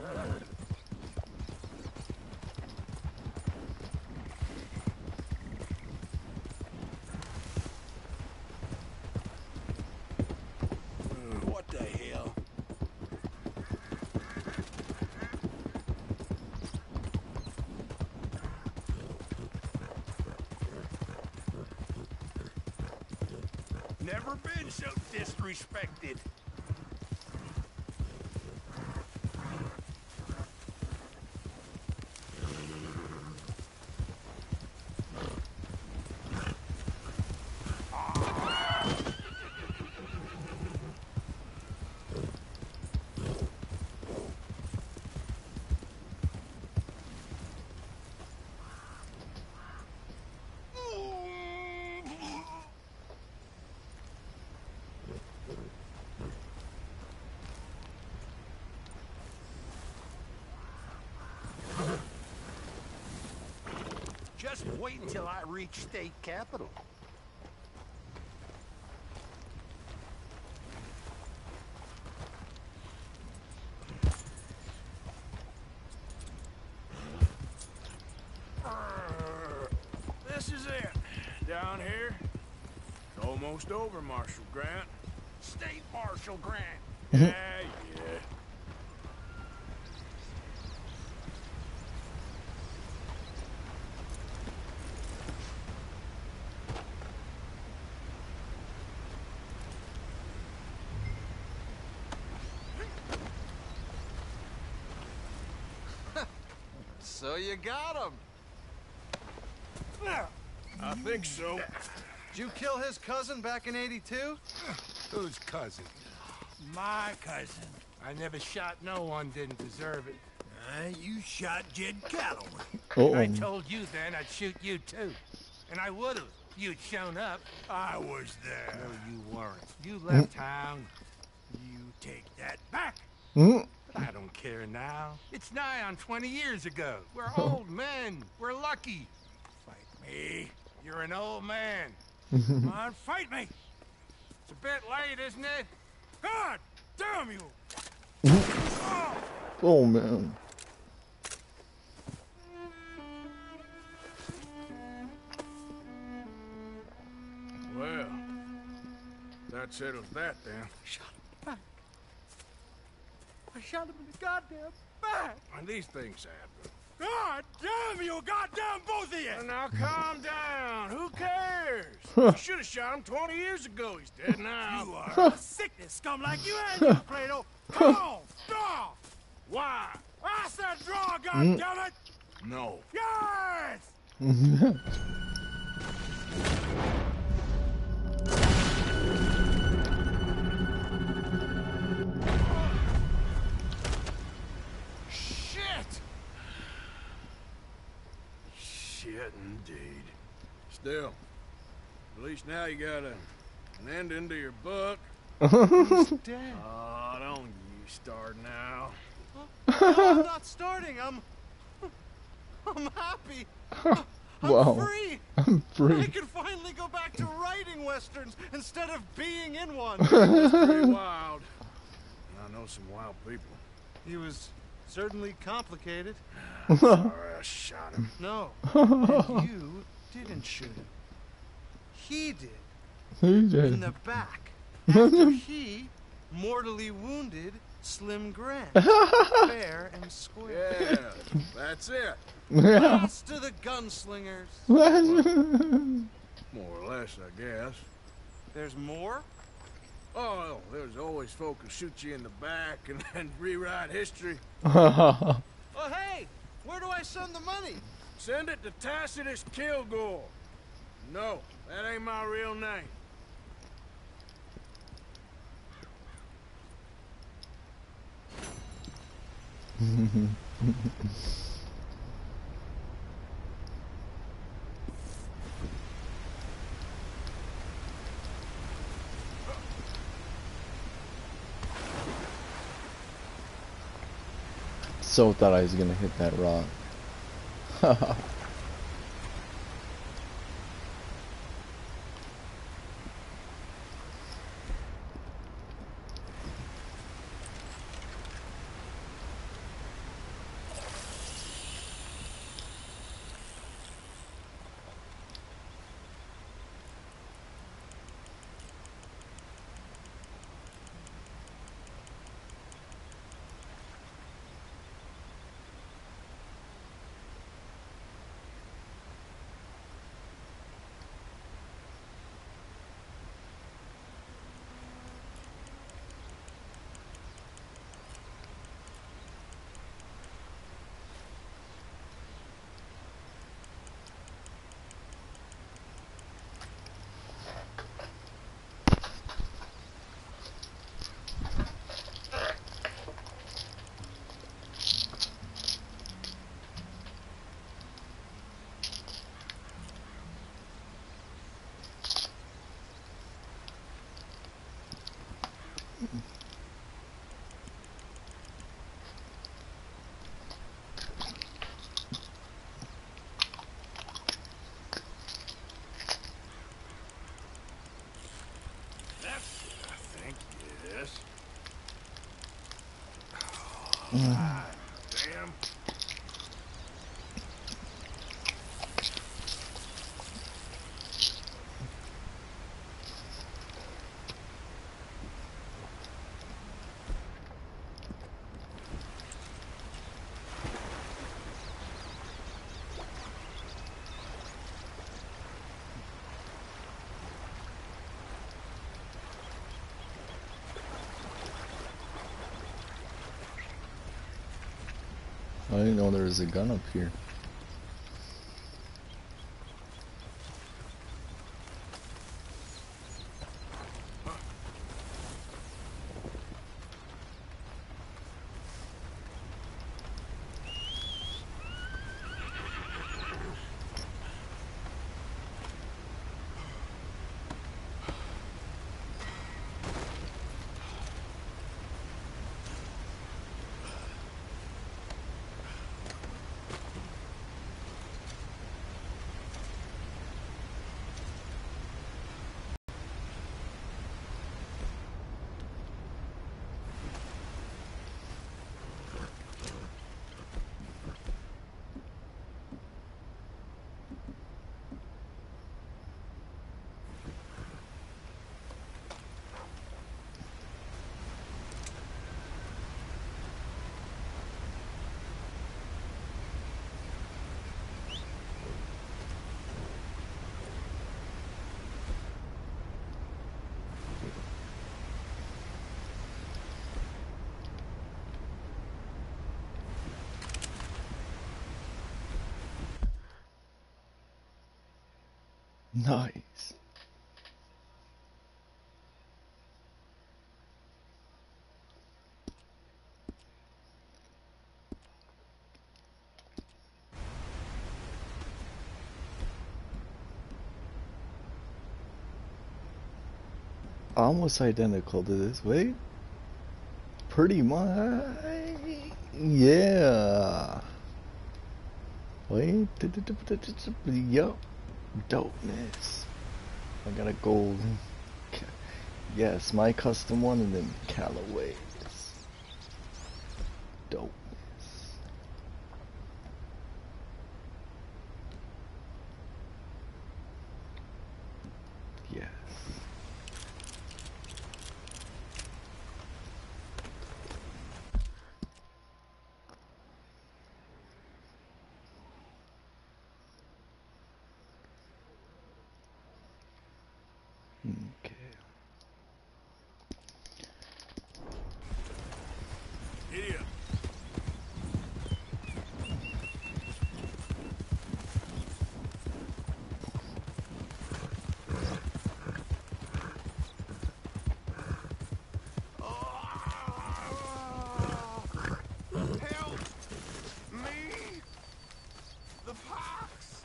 [SPEAKER 4] What the hell? Never been so disrespected. Just wait until I reach state capital.
[SPEAKER 2] This is it. Down here. It's almost over, Marshal Grant.
[SPEAKER 4] State Marshal Grant.
[SPEAKER 2] Yeah.
[SPEAKER 11] So you got him.
[SPEAKER 2] I think so.
[SPEAKER 11] Did you kill his cousin back in '82?
[SPEAKER 4] Whose cousin?
[SPEAKER 5] My cousin.
[SPEAKER 4] I never shot no one didn't deserve it.
[SPEAKER 5] You shot Jed Calloway.
[SPEAKER 4] I told you then I'd shoot you too. And I would've if you'd shown up.
[SPEAKER 5] I was there.
[SPEAKER 4] No, you weren't. You left town.
[SPEAKER 5] You take that back.
[SPEAKER 4] But I don't care now. It's nigh on 20 years ago. We're old men. We're lucky.
[SPEAKER 5] Fight me.
[SPEAKER 4] You're an old man.
[SPEAKER 5] Come on, fight me.
[SPEAKER 4] It's a bit late, isn't it?
[SPEAKER 5] God damn you.
[SPEAKER 1] Oh man.
[SPEAKER 2] Well, that settles that then.
[SPEAKER 5] Shot him in the back. I shot him in the goddamn back.
[SPEAKER 2] And these things happen.
[SPEAKER 5] God damn you, goddamn both of you!
[SPEAKER 2] Now calm down. Who cares? You should have shot him 20 years ago. He's dead now.
[SPEAKER 5] You are a sickness scum like you and you, Plato. Come on, draw!
[SPEAKER 2] Why?
[SPEAKER 5] I said draw, goddammit!
[SPEAKER 2] No.
[SPEAKER 5] Yes!
[SPEAKER 2] Indeed. Still, at least now you got an ending to your book.
[SPEAKER 11] He's dead.
[SPEAKER 2] Oh, don't you start now.
[SPEAKER 11] I'm not starting. I'm happy. I'm
[SPEAKER 1] Wow.
[SPEAKER 11] free.
[SPEAKER 1] I'm
[SPEAKER 11] I
[SPEAKER 1] free.
[SPEAKER 11] can finally go back to writing westerns instead of being in one.
[SPEAKER 2] That's pretty wild. I know some wild people.
[SPEAKER 11] He was certainly complicated.
[SPEAKER 2] Sorry I shot him.
[SPEAKER 11] No, and you didn't shoot him. He did.
[SPEAKER 1] He
[SPEAKER 11] In
[SPEAKER 1] did.
[SPEAKER 11] the back. After he mortally wounded Slim Grant. Fair and square.
[SPEAKER 2] Yeah, that's it.
[SPEAKER 11] Last of the gunslingers.
[SPEAKER 2] More or less, I guess.
[SPEAKER 11] There's more?
[SPEAKER 2] Oh, there's always folk who shoot you in the back and then rewrite history.
[SPEAKER 11] Oh, hey! Where do I send the money?
[SPEAKER 2] Send it to Tacitus Kilgore. No, that ain't my real name.
[SPEAKER 1] So thought I was gonna hit that rock.
[SPEAKER 2] That's it, I think. Yes. Damn.
[SPEAKER 1] I didn't know there was a gun up here. Nice. almost identical to this. Wait. Pretty much. Yeah. Wait. Yup. Dopeness. I got a gold. Yes, my custom one and then Callaway's. Dopeness. Yes. Okay.
[SPEAKER 2] Here.
[SPEAKER 4] Help me! The pox!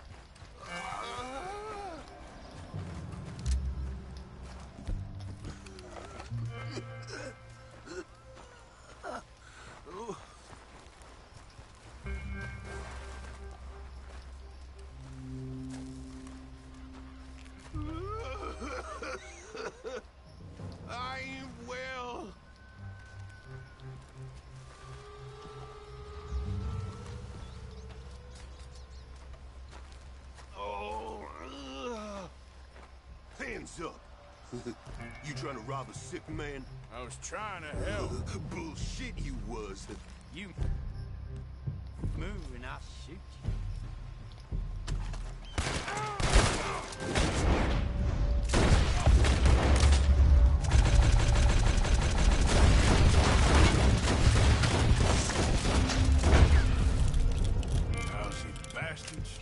[SPEAKER 4] I am well. Oh, hands up. You trying to rob a sick man?
[SPEAKER 2] I was trying to help.
[SPEAKER 4] Bullshit you was.
[SPEAKER 9] You move and I'll shoot you.
[SPEAKER 2] Lousy bastards.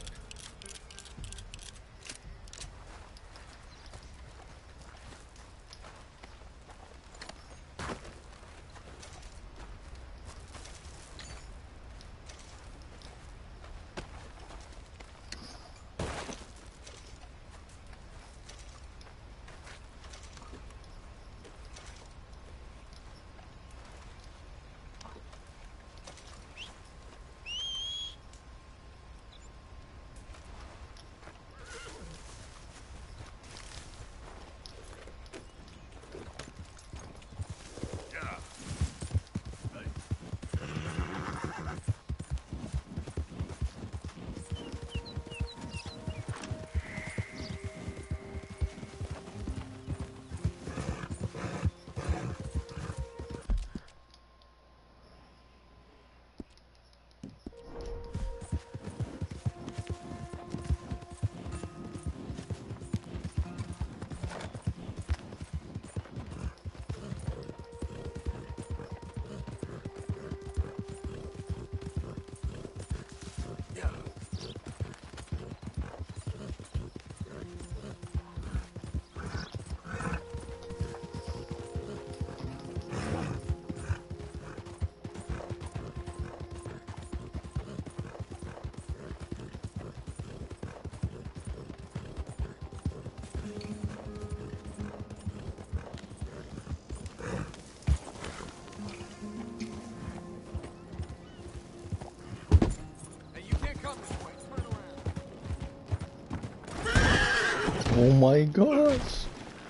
[SPEAKER 1] Oh my gosh!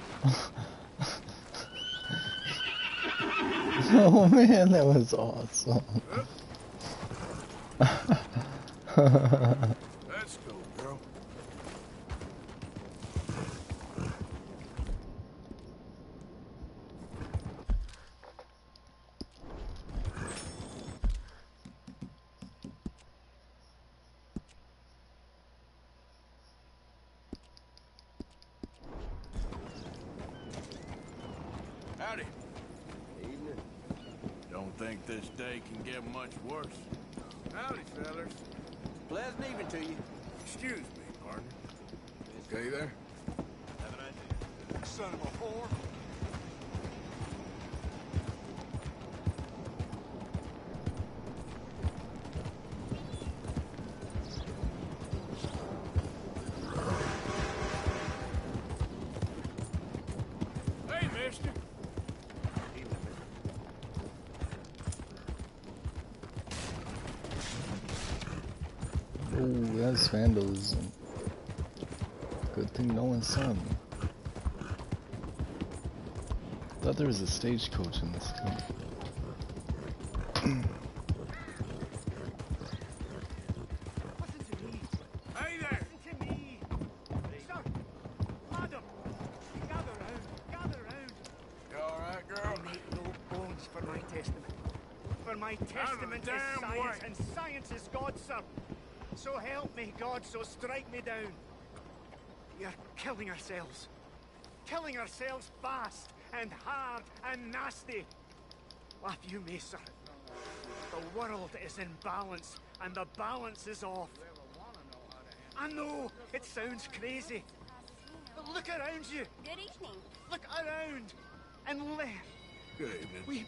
[SPEAKER 1] Oh man, that was awesome.
[SPEAKER 2] Let's go, girl. Howdy.
[SPEAKER 8] Evening.
[SPEAKER 2] Don't think this day can get much worse.
[SPEAKER 8] Howdy, fellas. Pleasant evening to you.
[SPEAKER 2] Excuse me, partner. Okay there?
[SPEAKER 8] Have an idea.
[SPEAKER 2] Son of a whore. Hey, miss.
[SPEAKER 1] Oh, that's vandalism. Good thing no one saw me. Thought there was a stagecoach in this too.
[SPEAKER 2] Hey there!
[SPEAKER 9] Listen to me. Sir, madam, gather round, gather round.
[SPEAKER 2] You alright, girl?
[SPEAKER 9] I make no bones for my testament. For my
[SPEAKER 2] Out of the
[SPEAKER 9] testament is
[SPEAKER 2] damn
[SPEAKER 9] science,
[SPEAKER 2] way.
[SPEAKER 9] and science is God, sir. So help me, God, so strike me down. We are killing ourselves. Killing ourselves fast, and hard, and nasty. Laugh you may, sir. The world is in balance, and the balance is off. I know, it sounds crazy. But look around you.
[SPEAKER 12] Good evening.
[SPEAKER 9] Look around. And there.
[SPEAKER 2] Good evening.
[SPEAKER 9] We...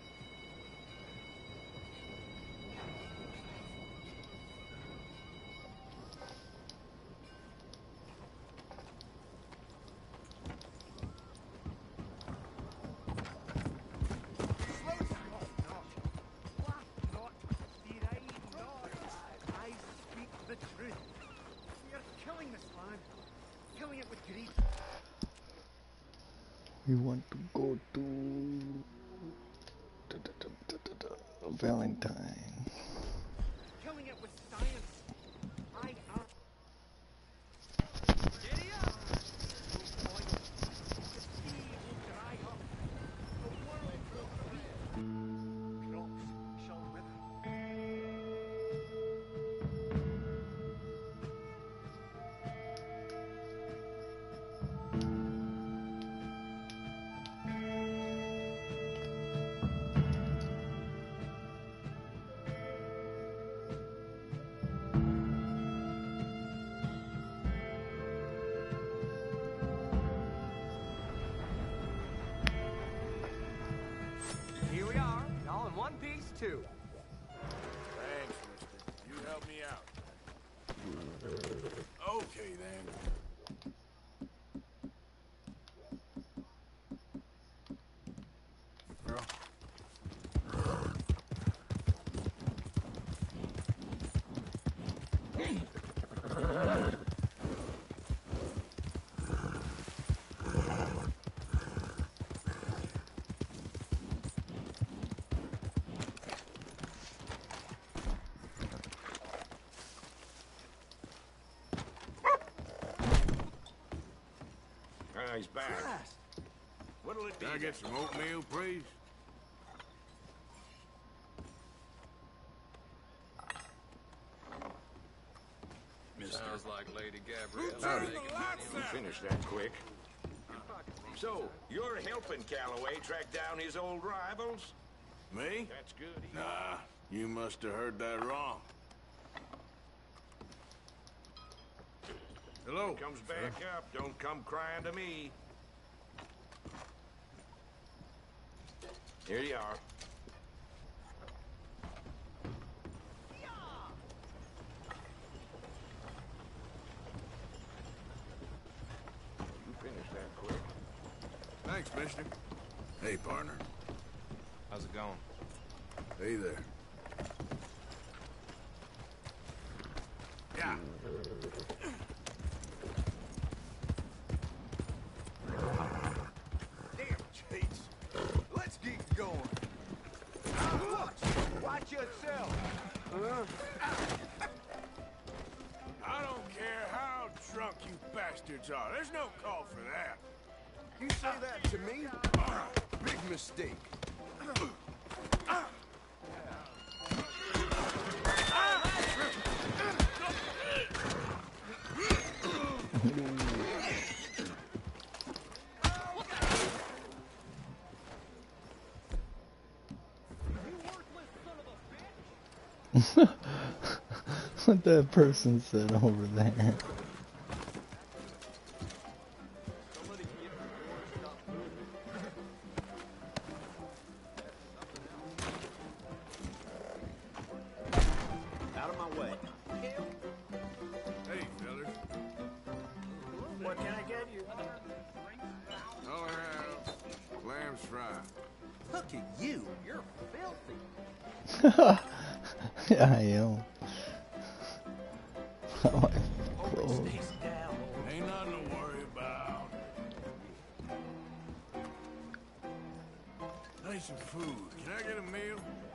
[SPEAKER 1] We want to go to Valentine.
[SPEAKER 9] Killing it with science. I am. Giddy up! The sea will dry up. The world will weep. Crops shall wither.
[SPEAKER 7] Here we are, all in one piece, too.
[SPEAKER 2] Thanks, mister. You helped me out. Okay, then. Girl.
[SPEAKER 4] He's back. What'll it be?
[SPEAKER 2] Can I get some oatmeal, please?
[SPEAKER 5] Sounds like Lady Gabrielle.
[SPEAKER 2] Howdy.
[SPEAKER 4] You finished that quick. So, you're helping Calloway track down his old rivals?
[SPEAKER 2] Me?
[SPEAKER 4] That's good.
[SPEAKER 2] Nah, you must have heard that wrong. Hello.
[SPEAKER 4] Comes back up, don't come crying to me. Here you are. You finished that quick.
[SPEAKER 2] Thanks, mister. Hey, partner.
[SPEAKER 5] How's it going?
[SPEAKER 2] Hey there. Yeah.
[SPEAKER 8] Damn, Chase. Let's get going. Watch yourself.
[SPEAKER 2] I don't care how drunk you bastards are. There's no call for that.
[SPEAKER 8] You say that to me? Big mistake.
[SPEAKER 1] What that person said over there.
[SPEAKER 8] Out of my way.
[SPEAKER 2] Hey, fellas.
[SPEAKER 9] What can I get you?
[SPEAKER 2] I'll have lamb's fry.
[SPEAKER 8] Look at you. You're filthy.
[SPEAKER 1] Yeah, I am.
[SPEAKER 2] me some food. Can I get a meal?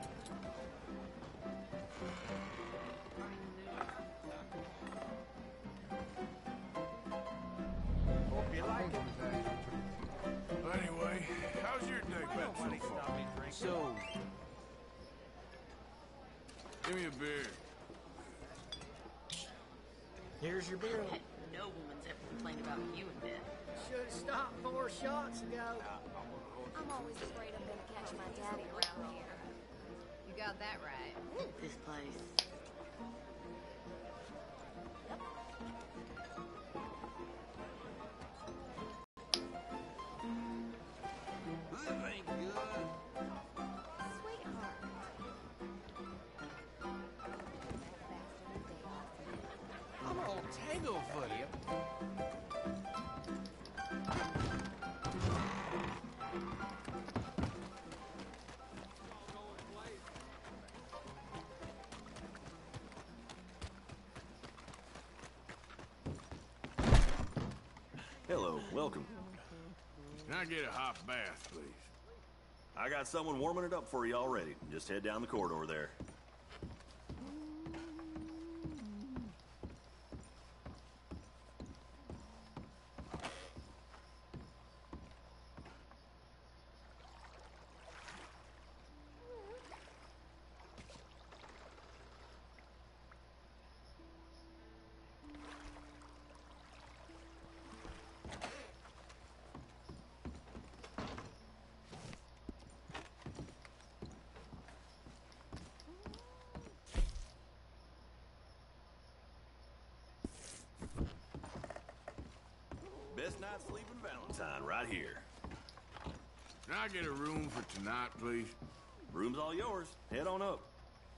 [SPEAKER 8] Hope you like it.
[SPEAKER 2] Anyway, how's your day been so far?
[SPEAKER 8] So,
[SPEAKER 2] Give me a beer.
[SPEAKER 8] here's your bill.
[SPEAKER 12] No woman's ever complained about you in bed.
[SPEAKER 9] Should have stopped 4 shots ago.
[SPEAKER 13] I'm always afraid I'm gonna catch my daddy around here.
[SPEAKER 12] You got that right. This place.
[SPEAKER 8] This ain't good.
[SPEAKER 13] Sweetheart.
[SPEAKER 11] I'm all tangle-footed.
[SPEAKER 14] Hello, welcome.
[SPEAKER 2] Can I get a hot bath, please?
[SPEAKER 14] I got someone warming it up for you already. Just head down the corridor there. Best night's sleeping Valentine right here.
[SPEAKER 2] Can I get a room for tonight, please?
[SPEAKER 14] Room's all yours. Head on up.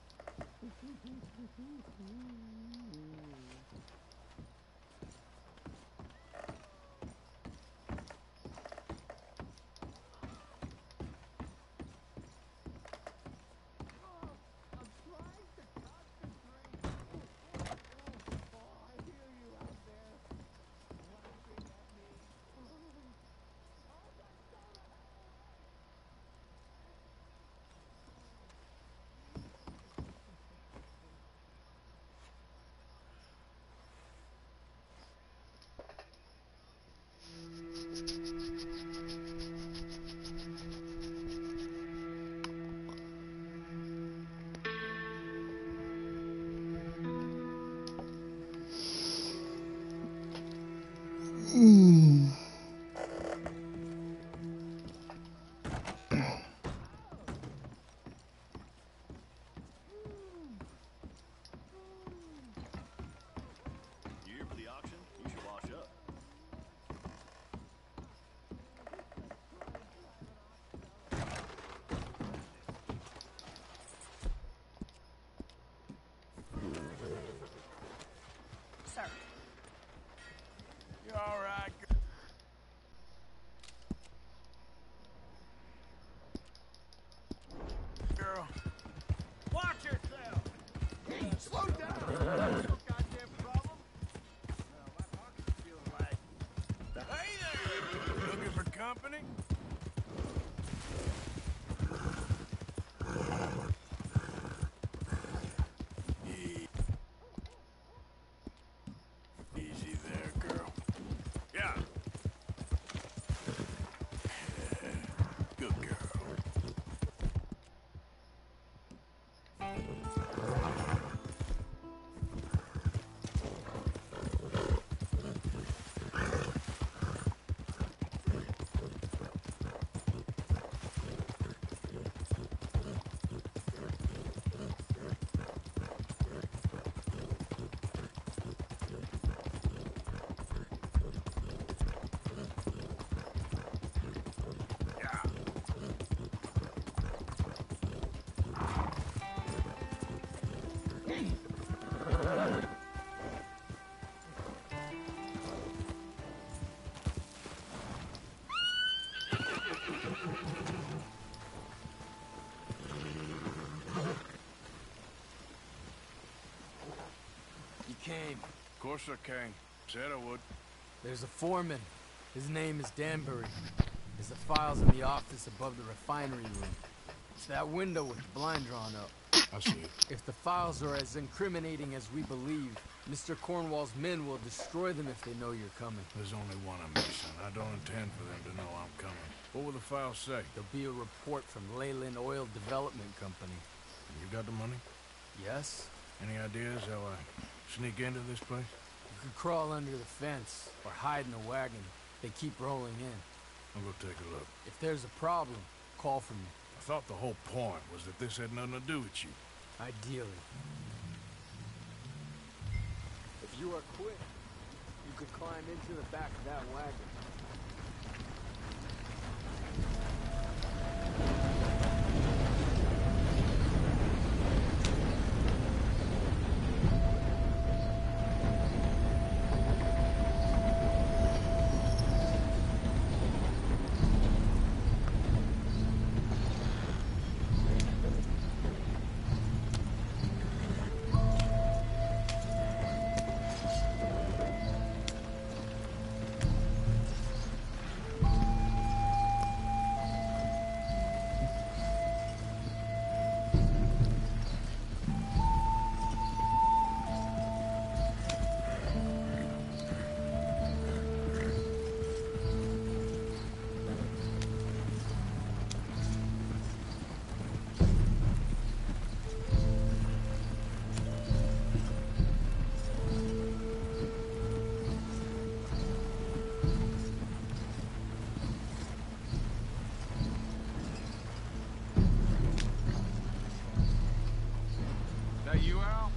[SPEAKER 14] You here for the auction? You should wash up.
[SPEAKER 12] Sir.
[SPEAKER 2] You all right, girl?
[SPEAKER 3] Watch yourself!
[SPEAKER 2] Slow down! No goddamn problem. Well, my pocket feels like... Hey there! Looking for company? Easy there, girl. Yeah. Good girl.
[SPEAKER 11] You came.
[SPEAKER 2] Of course I can. Said I would.
[SPEAKER 11] There's a foreman. His name is Danbury.
[SPEAKER 15] There's the files in the office above the refinery room. It's that window with the blind drawn up.
[SPEAKER 2] I see it.
[SPEAKER 15] If the files are as incriminating as we believe, Mr. Cornwall's men will destroy them if they know you're coming.
[SPEAKER 2] There's only one I'm missing. I don't intend for them to know I'm coming. What will the files say?
[SPEAKER 15] There'll be a report from Leyland Oil Development Company.
[SPEAKER 2] You got the money?
[SPEAKER 15] Yes?
[SPEAKER 2] Any ideas how I sneak into this place?
[SPEAKER 15] You could crawl under the fence or hide in a wagon. They keep rolling in.
[SPEAKER 2] I'll go take a look.
[SPEAKER 15] If there's a problem, call for me.
[SPEAKER 2] I thought the whole point was that this had nothing to do with you.
[SPEAKER 15] Ideally. If you are quick, you could climb into the back of that wagon.
[SPEAKER 3] That you, Al?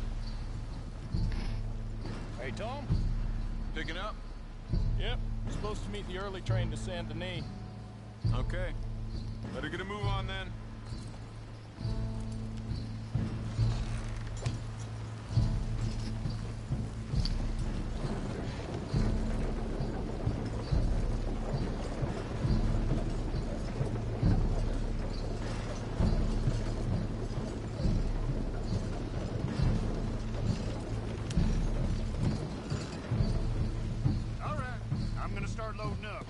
[SPEAKER 3] Hey, Tom? Picking up? Yep. We're supposed to meet the early train to Saint Denis. Okay. Better get a move on then. All right. I'm gonna start loading up.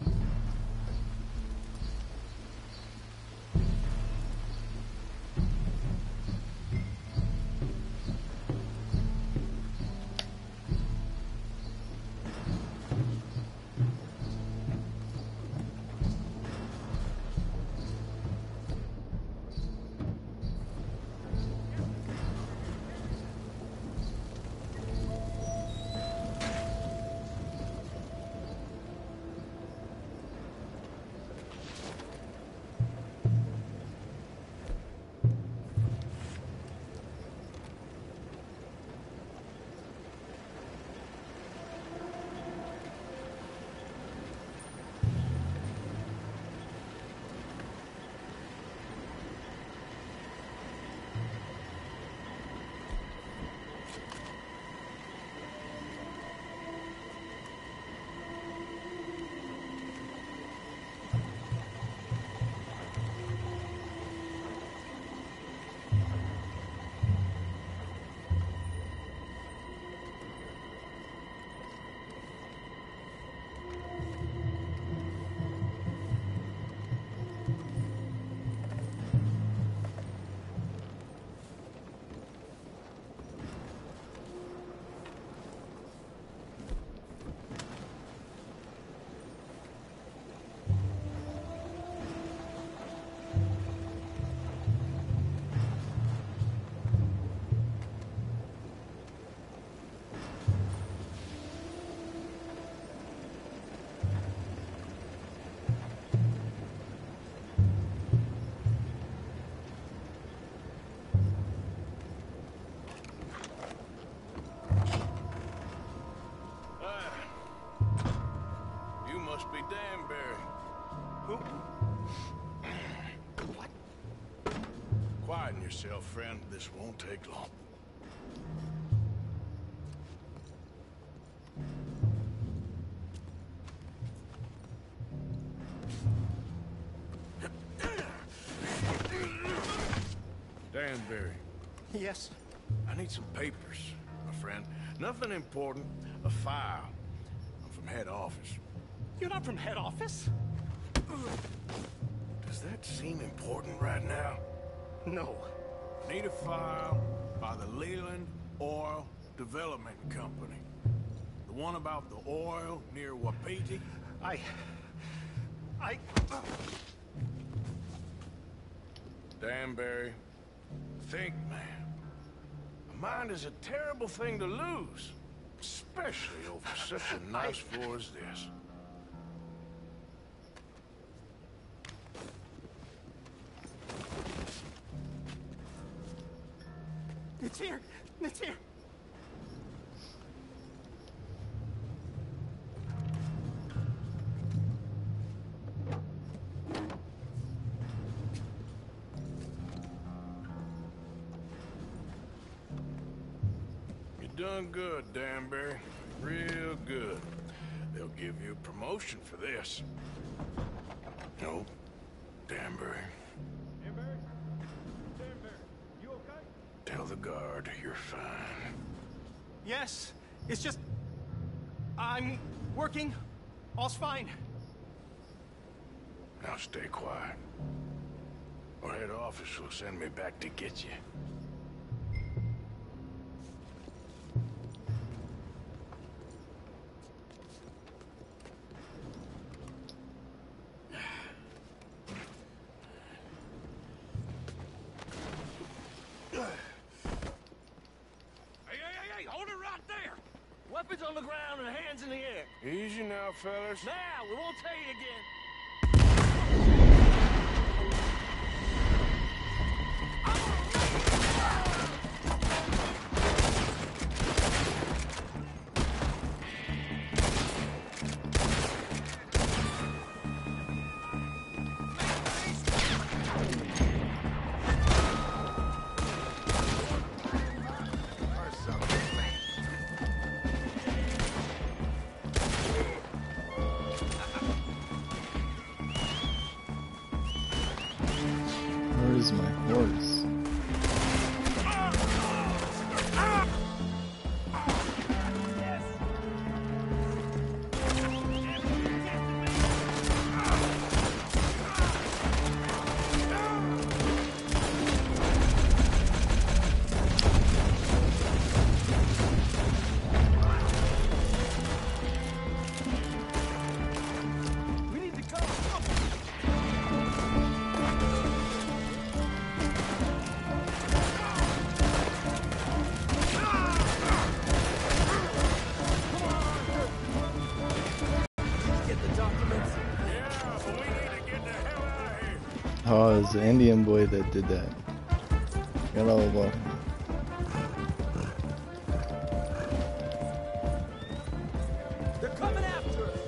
[SPEAKER 3] You must be Danbury. Who? What? Quieten yourself, friend. This won't take long. Danbury.
[SPEAKER 9] Yes?
[SPEAKER 2] I need some papers, my friend. Nothing important. A file. I'm from head office.
[SPEAKER 9] You're not from head office?
[SPEAKER 2] Does that seem important right now?
[SPEAKER 9] No.
[SPEAKER 2] Need a file by the Leland Oil Development Company. The one about the oil near Wapiti?
[SPEAKER 9] I...
[SPEAKER 2] Danbury, think, man. A mind is a terrible thing to lose, especially over such a nice floor as this.
[SPEAKER 9] It's here! It's here!
[SPEAKER 2] You done good, Danbury. Real good. They'll give you a promotion for this. No, Danbury.
[SPEAKER 7] Danbury? Danbury, you okay?
[SPEAKER 2] Tell the guard you're fine.
[SPEAKER 9] Yes, it's just... I'm working. All's fine.
[SPEAKER 2] Now stay quiet. Or head office will send me back to get you.
[SPEAKER 5] Hey, hold it right there! Weapons on the ground and hands in the air.
[SPEAKER 2] Easy now, fellas.
[SPEAKER 5] Now, we won't tell you again.
[SPEAKER 1] Where is my horse?
[SPEAKER 5] We need to go.
[SPEAKER 11] Get the documents.
[SPEAKER 2] Yeah, but we need to get the hell out of here.
[SPEAKER 1] Oh, it was the Indian boy that did that. Got all of them.
[SPEAKER 11] They're coming after us.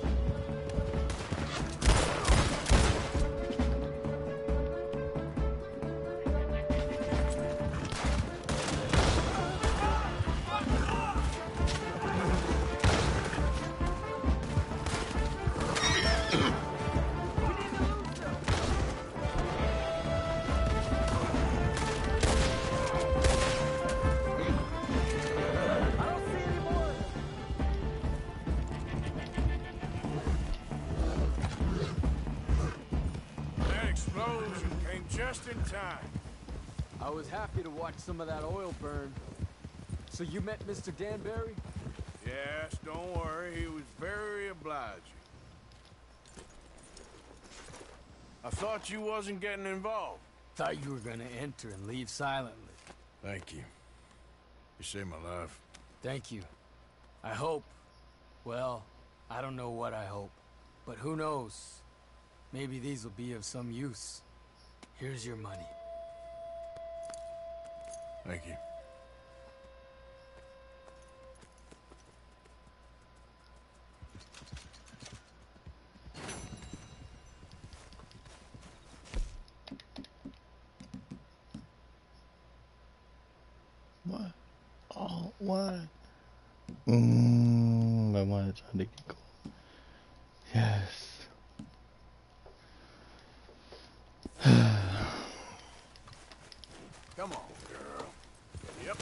[SPEAKER 11] I don't see any more.
[SPEAKER 2] That explosion came just in time.
[SPEAKER 15] I was happy to watch some of that oil burn. So you met Mr. Danbury?
[SPEAKER 2] Yes, don't worry. He was very obliging. I thought you wasn't getting involved.
[SPEAKER 15] Thought you were gonna enter and leave silently.
[SPEAKER 2] Thank you. You saved my life.
[SPEAKER 15] Thank you. I hope. Well, I don't know what I hope. But who knows? Maybe these will be of some use. Here's your money.
[SPEAKER 2] Thank you.
[SPEAKER 1] What? Oh, what? I want to try to get gold. Yes.
[SPEAKER 2] Come on, girl. Yep.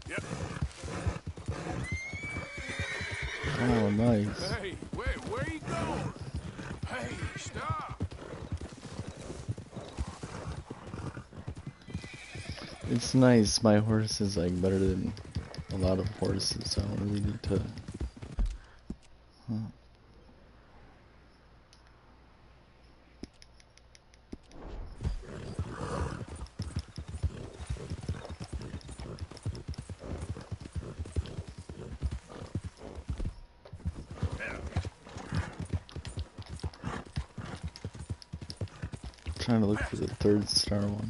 [SPEAKER 2] Yep.
[SPEAKER 1] Oh, nice.
[SPEAKER 2] Hey, wait, where you going? Hey, stop.
[SPEAKER 1] It's nice. My horse is like better than a lot of horses, so I don't really need to. Huh. Trying to look for the 3rd-star one.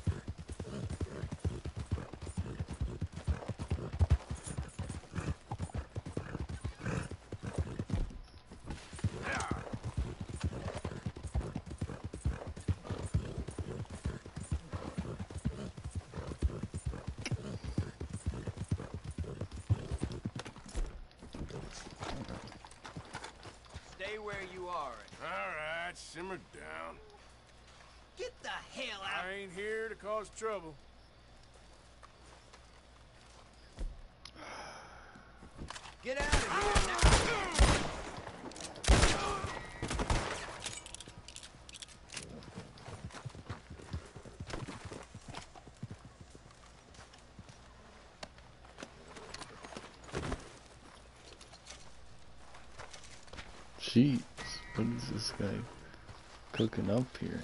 [SPEAKER 8] Stay where you are.
[SPEAKER 2] All right, simmer down.
[SPEAKER 8] Get the hell out.
[SPEAKER 2] I ain't here to cause trouble.
[SPEAKER 8] Get out of here now.
[SPEAKER 1] Jeez, what is this guy cooking up here?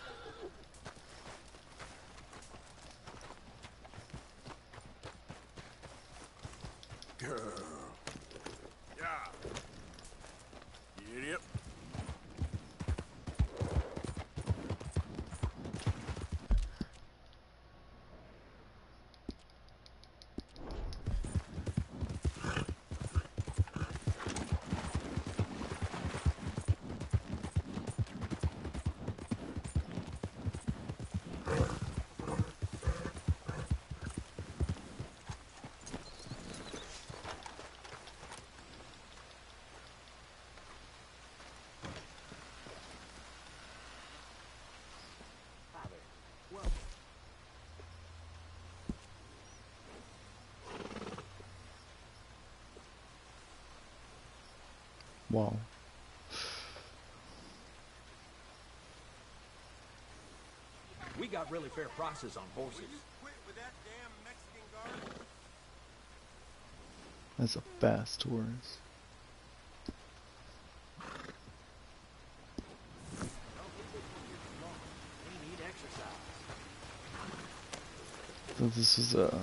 [SPEAKER 2] Girl. Yeah. Idiot.
[SPEAKER 1] Wow.
[SPEAKER 8] We got really fair prices on horses.
[SPEAKER 1] That's a fast horse. So this is a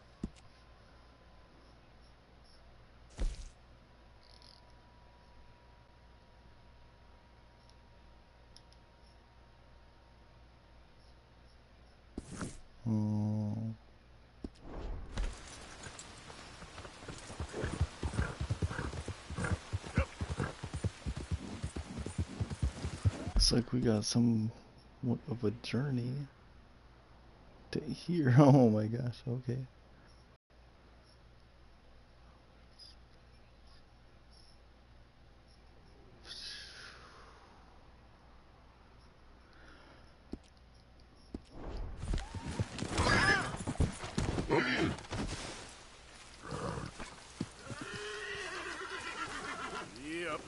[SPEAKER 1] looks like we got somewhat of a journey to here. Oh my gosh, okay.
[SPEAKER 2] Yep.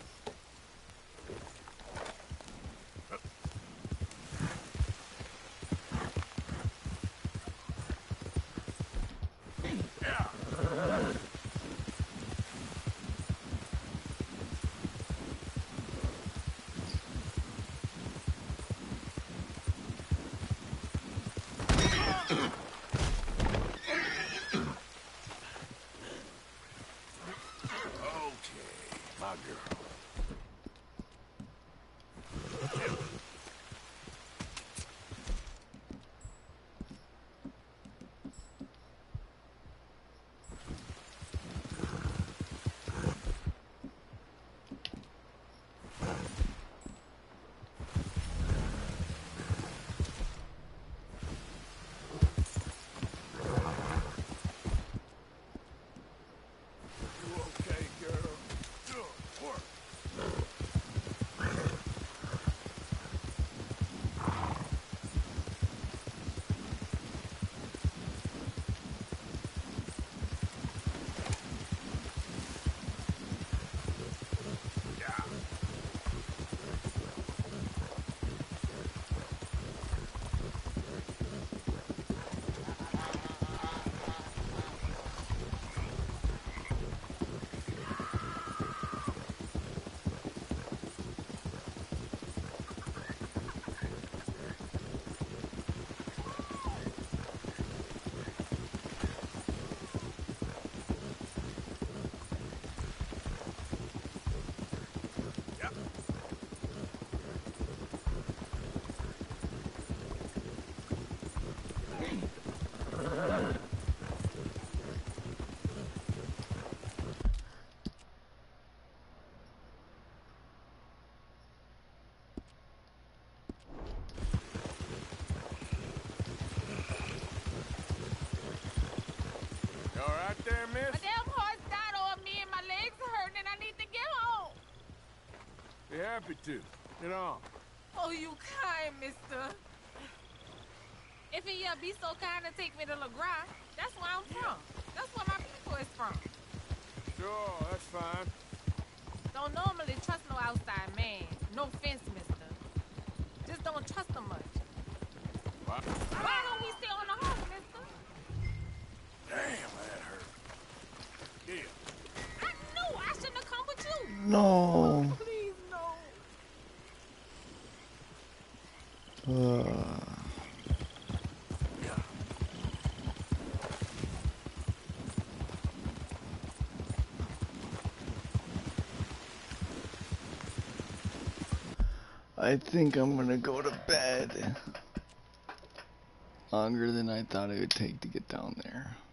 [SPEAKER 2] My girl. You okay, girl? Good work. happy to. Get on.
[SPEAKER 16] Oh, you kind, mister. If you be so kind to take me to LeGras, that's where I'm from. That's where my people is from.
[SPEAKER 2] Sure, that's fine.
[SPEAKER 16] Don't normally trust no outside man. No offense, mister. Just don't trust them much.
[SPEAKER 2] What?
[SPEAKER 16] Why don't we stay on the horse, mister?
[SPEAKER 2] Damn, that hurt. Yeah.
[SPEAKER 16] I knew I shouldn't have come with you.
[SPEAKER 1] No.
[SPEAKER 16] Please, no.
[SPEAKER 1] I think I'm gonna go to bed. Longer than I thought it would take to get down there.